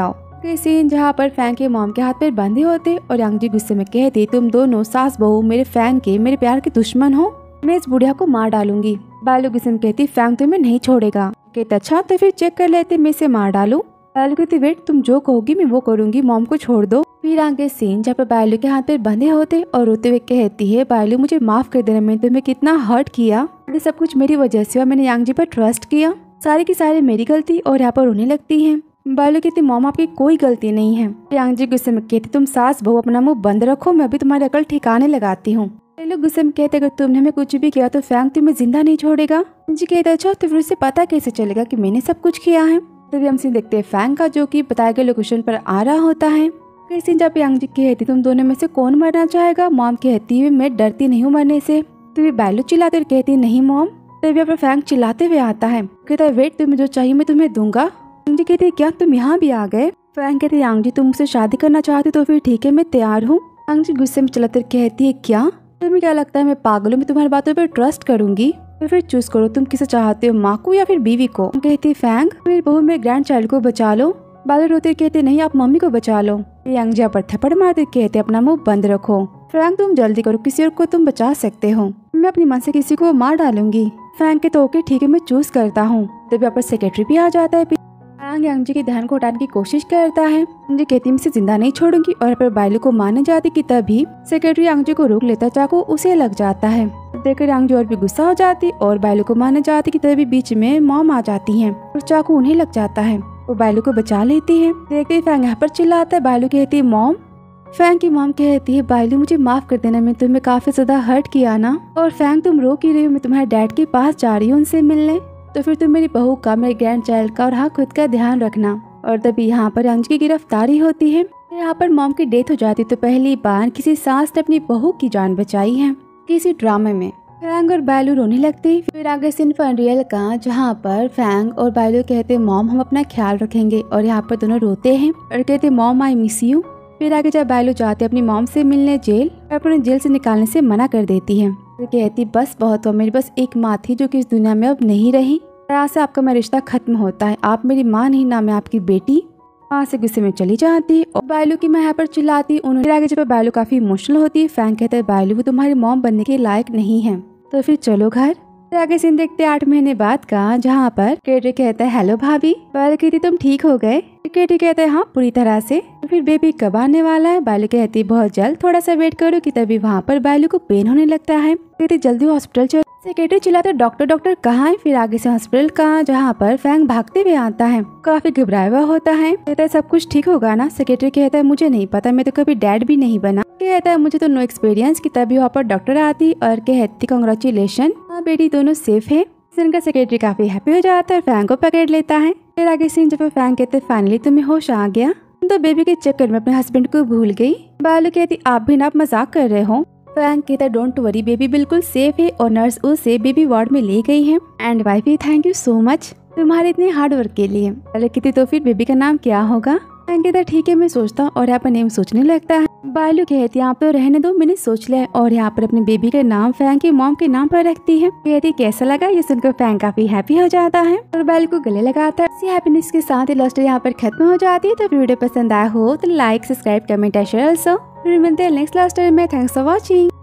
[SPEAKER 1] के सीन जहाँ पर फैंग के मॉम के हाथ पैर बंधे होते और यांग जी गुस्से में कहती तुम दोनों सास बहू मेरे फैंग के मेरे प्यार के दुश्मन हो, मैं इस बुढ़िया को मार डालूंगी। बालू गुस्से में कहती फैंग तुम्हें नहीं छोड़ेगा। कहते अच्छा तो फिर चेक कर लेते मैं इसे मार डालूं। बालू कहती वेट तुम जो कहोगी मैं वो करूंगी, मॉम को छोड़ दो। फिर आगे सीन जहाँ पर बालू के हाथ पैर बंधे होते और रोते हुए कहती है बालू मुझे माफ कर देना, मैंने तुम्हें कितना हर्ट किया, ये सब कुछ मेरी वजह से और मैंने यांग जी पर ट्रस्ट किया, सारी की सारी मेरी गलती। और यहाँ पर रोने लगती है। बालू कहती मॉम आपकी कोई गलती नहीं है। यांग जी गुस्से में कहती तुम सास बहू अपना मुंह बंद रखो, मैं अभी तुम्हारी अकल ठिकाने लगाती हूँ। लोग गुस्से में कहते अगर तुमने हमें कुछ भी किया तो फैंग तुम्हें जिंदा नहीं छोड़ेगा। जी कहते अच्छा तो फिर उसे पता कैसे चलेगा कि मैंने सब कुछ किया है। तभी हम सीन देखते हैं फैंग का जो कि बताए गए लोकेशन पर आ रहा होता है। किसी जब यांग जी कहती तुम दोनों में से कौन मरना चाहेगा, मॉम कहती है मैं डरती नहीं हूँ मरने से। तभी बालू चिल्लाते और कहती नहीं मॉम। तभी अब फैंग चिल्लाते हुए आता है, कहता है वेट तुम्हें जो चाहिए मैं तुम्हें दूंगा। यांग जी कहती क्या तुम यहाँ भी आ गए। फैंग कहती यांग जी तुम मुझसे शादी करना चाहती तो फिर ठीक है मैं तैयार हूँ। यांग जी गुस्से में चिल्लाते कहती है क्या तुम्हें क्या लगता है मैं पागल हूँ, मैं तुम्हारी बातों पर ट्रस्ट करूंगी, तो फिर चूज करो तुम किसे चाहते हो, माँ को या फिर बीवी को। कहती फैंग मेरी बहू मेरे ग्रैंड चाइल्ड को बचा लो। बालू रोते कहते नहीं आप मम्मी को बचा लो। यांग जी पर थप्पड़ मारते कहते अपना मुंह बंद रखो। फैंग तुम जल्दी करो, किसी और को तुम बचा सकते हो, मैं अपनी मन से किसी को मार डालूंगी। फैंग के तो ओके ठीक है मैं चूज करता हूँ। तभी यहाँ पर सेक्रेटरी भी आ जाता है। फैंग यांग जी के ध्यान को हटाने की कोशिश करता है। यांग जी कहती मैं इसे जिंदा नहीं छोड़ूंगी और यहाँ पर बालू को मारने जाती कि तभी सेक्रेटरी यांग जी को रोक लेता, चाकू उसे लग जाता है। देखकर यांग जी और भी गुस्सा हो जाती और बालू को मारने जाती कि तभी बीच में मॉम आ जाती है और चाकू उन्हें लग जाता है। वो बालू को बचा लेती है। देखते फैंग यहाँ पर चिल्लाता है। बालू कहती है मॉम। फैंग की मॉम कहती है बालू मुझे माफ कर देना, मैं तुम्हें काफी ज्यादा हर्ट किया ना। और फैंग तुम रो क्यों रही हो, मैं तुम्हारे डैड के पास जा रही हूँ उनसे मिलने, तो फिर तुम मेरी बहू का मेरे ग्रैंड चाइल्ड का और हाँ खुद का ध्यान रखना। और तभी यहाँ पर यांग जी की गिरफ्तारी होती है। यहाँ पर मॉम की डेथ हो जाती तो पहली बार किसी सास ने अपनी बहू की जान बचाई है किसी ड्रामे में। फैंग और बालू रोने लगते। फिर आगे सीन फनरियल का जहाँ पर फैंग और बालू कहते मॉम हम अपना ख्याल रखेंगे और यहाँ पर दोनों रोते हैं और कहते मॉम आई मिस यू। फिर आगे जब बालू जाते अपनी मॉम से मिलने जेल, अपने जेल से निकालने से मना कर देती है। फिर कहती बस बहुत हो, मेरी बस एक माँ थी जो कि इस दुनिया में अब नहीं रही, तरह से आपका मेरा रिश्ता खत्म होता है, आप मेरी माँ नहीं ना मैं आपकी बेटी। वहाँ से गुस्से में चली जाती और बालू की माँ यहाँ पर चिल्लाती। उन्होंने आगे जब बालू काफी इमोशनल होती है। फैंग कहता है बालू वो तुम्हारी मॉम बनने के लायक नहीं है, तो फिर चलो घर। फिर आगे सीन देखते आठ महीने बाद का जहाँ पर केटी कहता है हेलो भाभी। बालू कहती तुम ठीक हो गए। केटी कहता है हाँ पूरी तरह से। तो फिर बेबी कब आने वाला है। बालू कहती बहुत जल्द, थोड़ा सा वेट करो। कि तभी वहाँ पर बालू को पेन होने लगता है। कहती जल्दी हॉस्पिटल चलो। सेक्रेटरी चिल्लाते डॉक्टर डॉक्टर कहाँ है। फिर आगे से हॉस्पिटल का जहाँ पर फैंग भागते हुए आता है, काफी घबराया हुआ होता है। कहता है सब कुछ ठीक होगा ना। सेक्रेटरी कहता है मुझे नहीं पता, मैं तो कभी डैड भी नहीं बना। कहता है मुझे तो नो एक्सपीरियंस। की तभी वहाँ पर डॉक्टर आती और कहती कांग्रेचुलेशन, हाँ बेटी दोनों सेफ है। इनका सेक्रेटरी काफी हैप्पी हो जाता है और फैंग को पकड़ लेता है। फिर आगे सीन जब फैंग कहते फाइनली तुम्हें होश आ गया, तो बेबी के चक्कर में अपने हस्बैंड को भूल गई। बालू कहती आप भी ना मजाक कर रहे हो। फैंग कहता डोंट वरी बेबी बिल्कुल सेफ है और नर्स उसे बेबी वार्ड में ले गई है। And wifey thank you so much तुम्हारे इतने हार्ड वर्क के लिए। बालू कहती तो फिर बेबी का नाम क्या होगा। फैंग कहता ठीक है मैं सोचता हूँ और यहाँ पर नेम सोचने लगता है। बालू कहती यहाँ पे रहने दो मैंने सोच लिया और यहाँ पर अपने बेबी का नाम फैंग की मॉम के नाम पर रखती है। कहती कैसा लगा। ये सुनकर फैंग काफी हैप्पी हो जाता है और बालू को गले लगाता है। इसी हैप्पीनेस के साथ ही लव स्टोरी यहाँ पर खत्म हो जाती है। तो वीडियो पसंद आया हो तो like subscribe comment share also. फिर मिलते हैं नेक्स्ट लव स्टोरी में। Thanks for watching.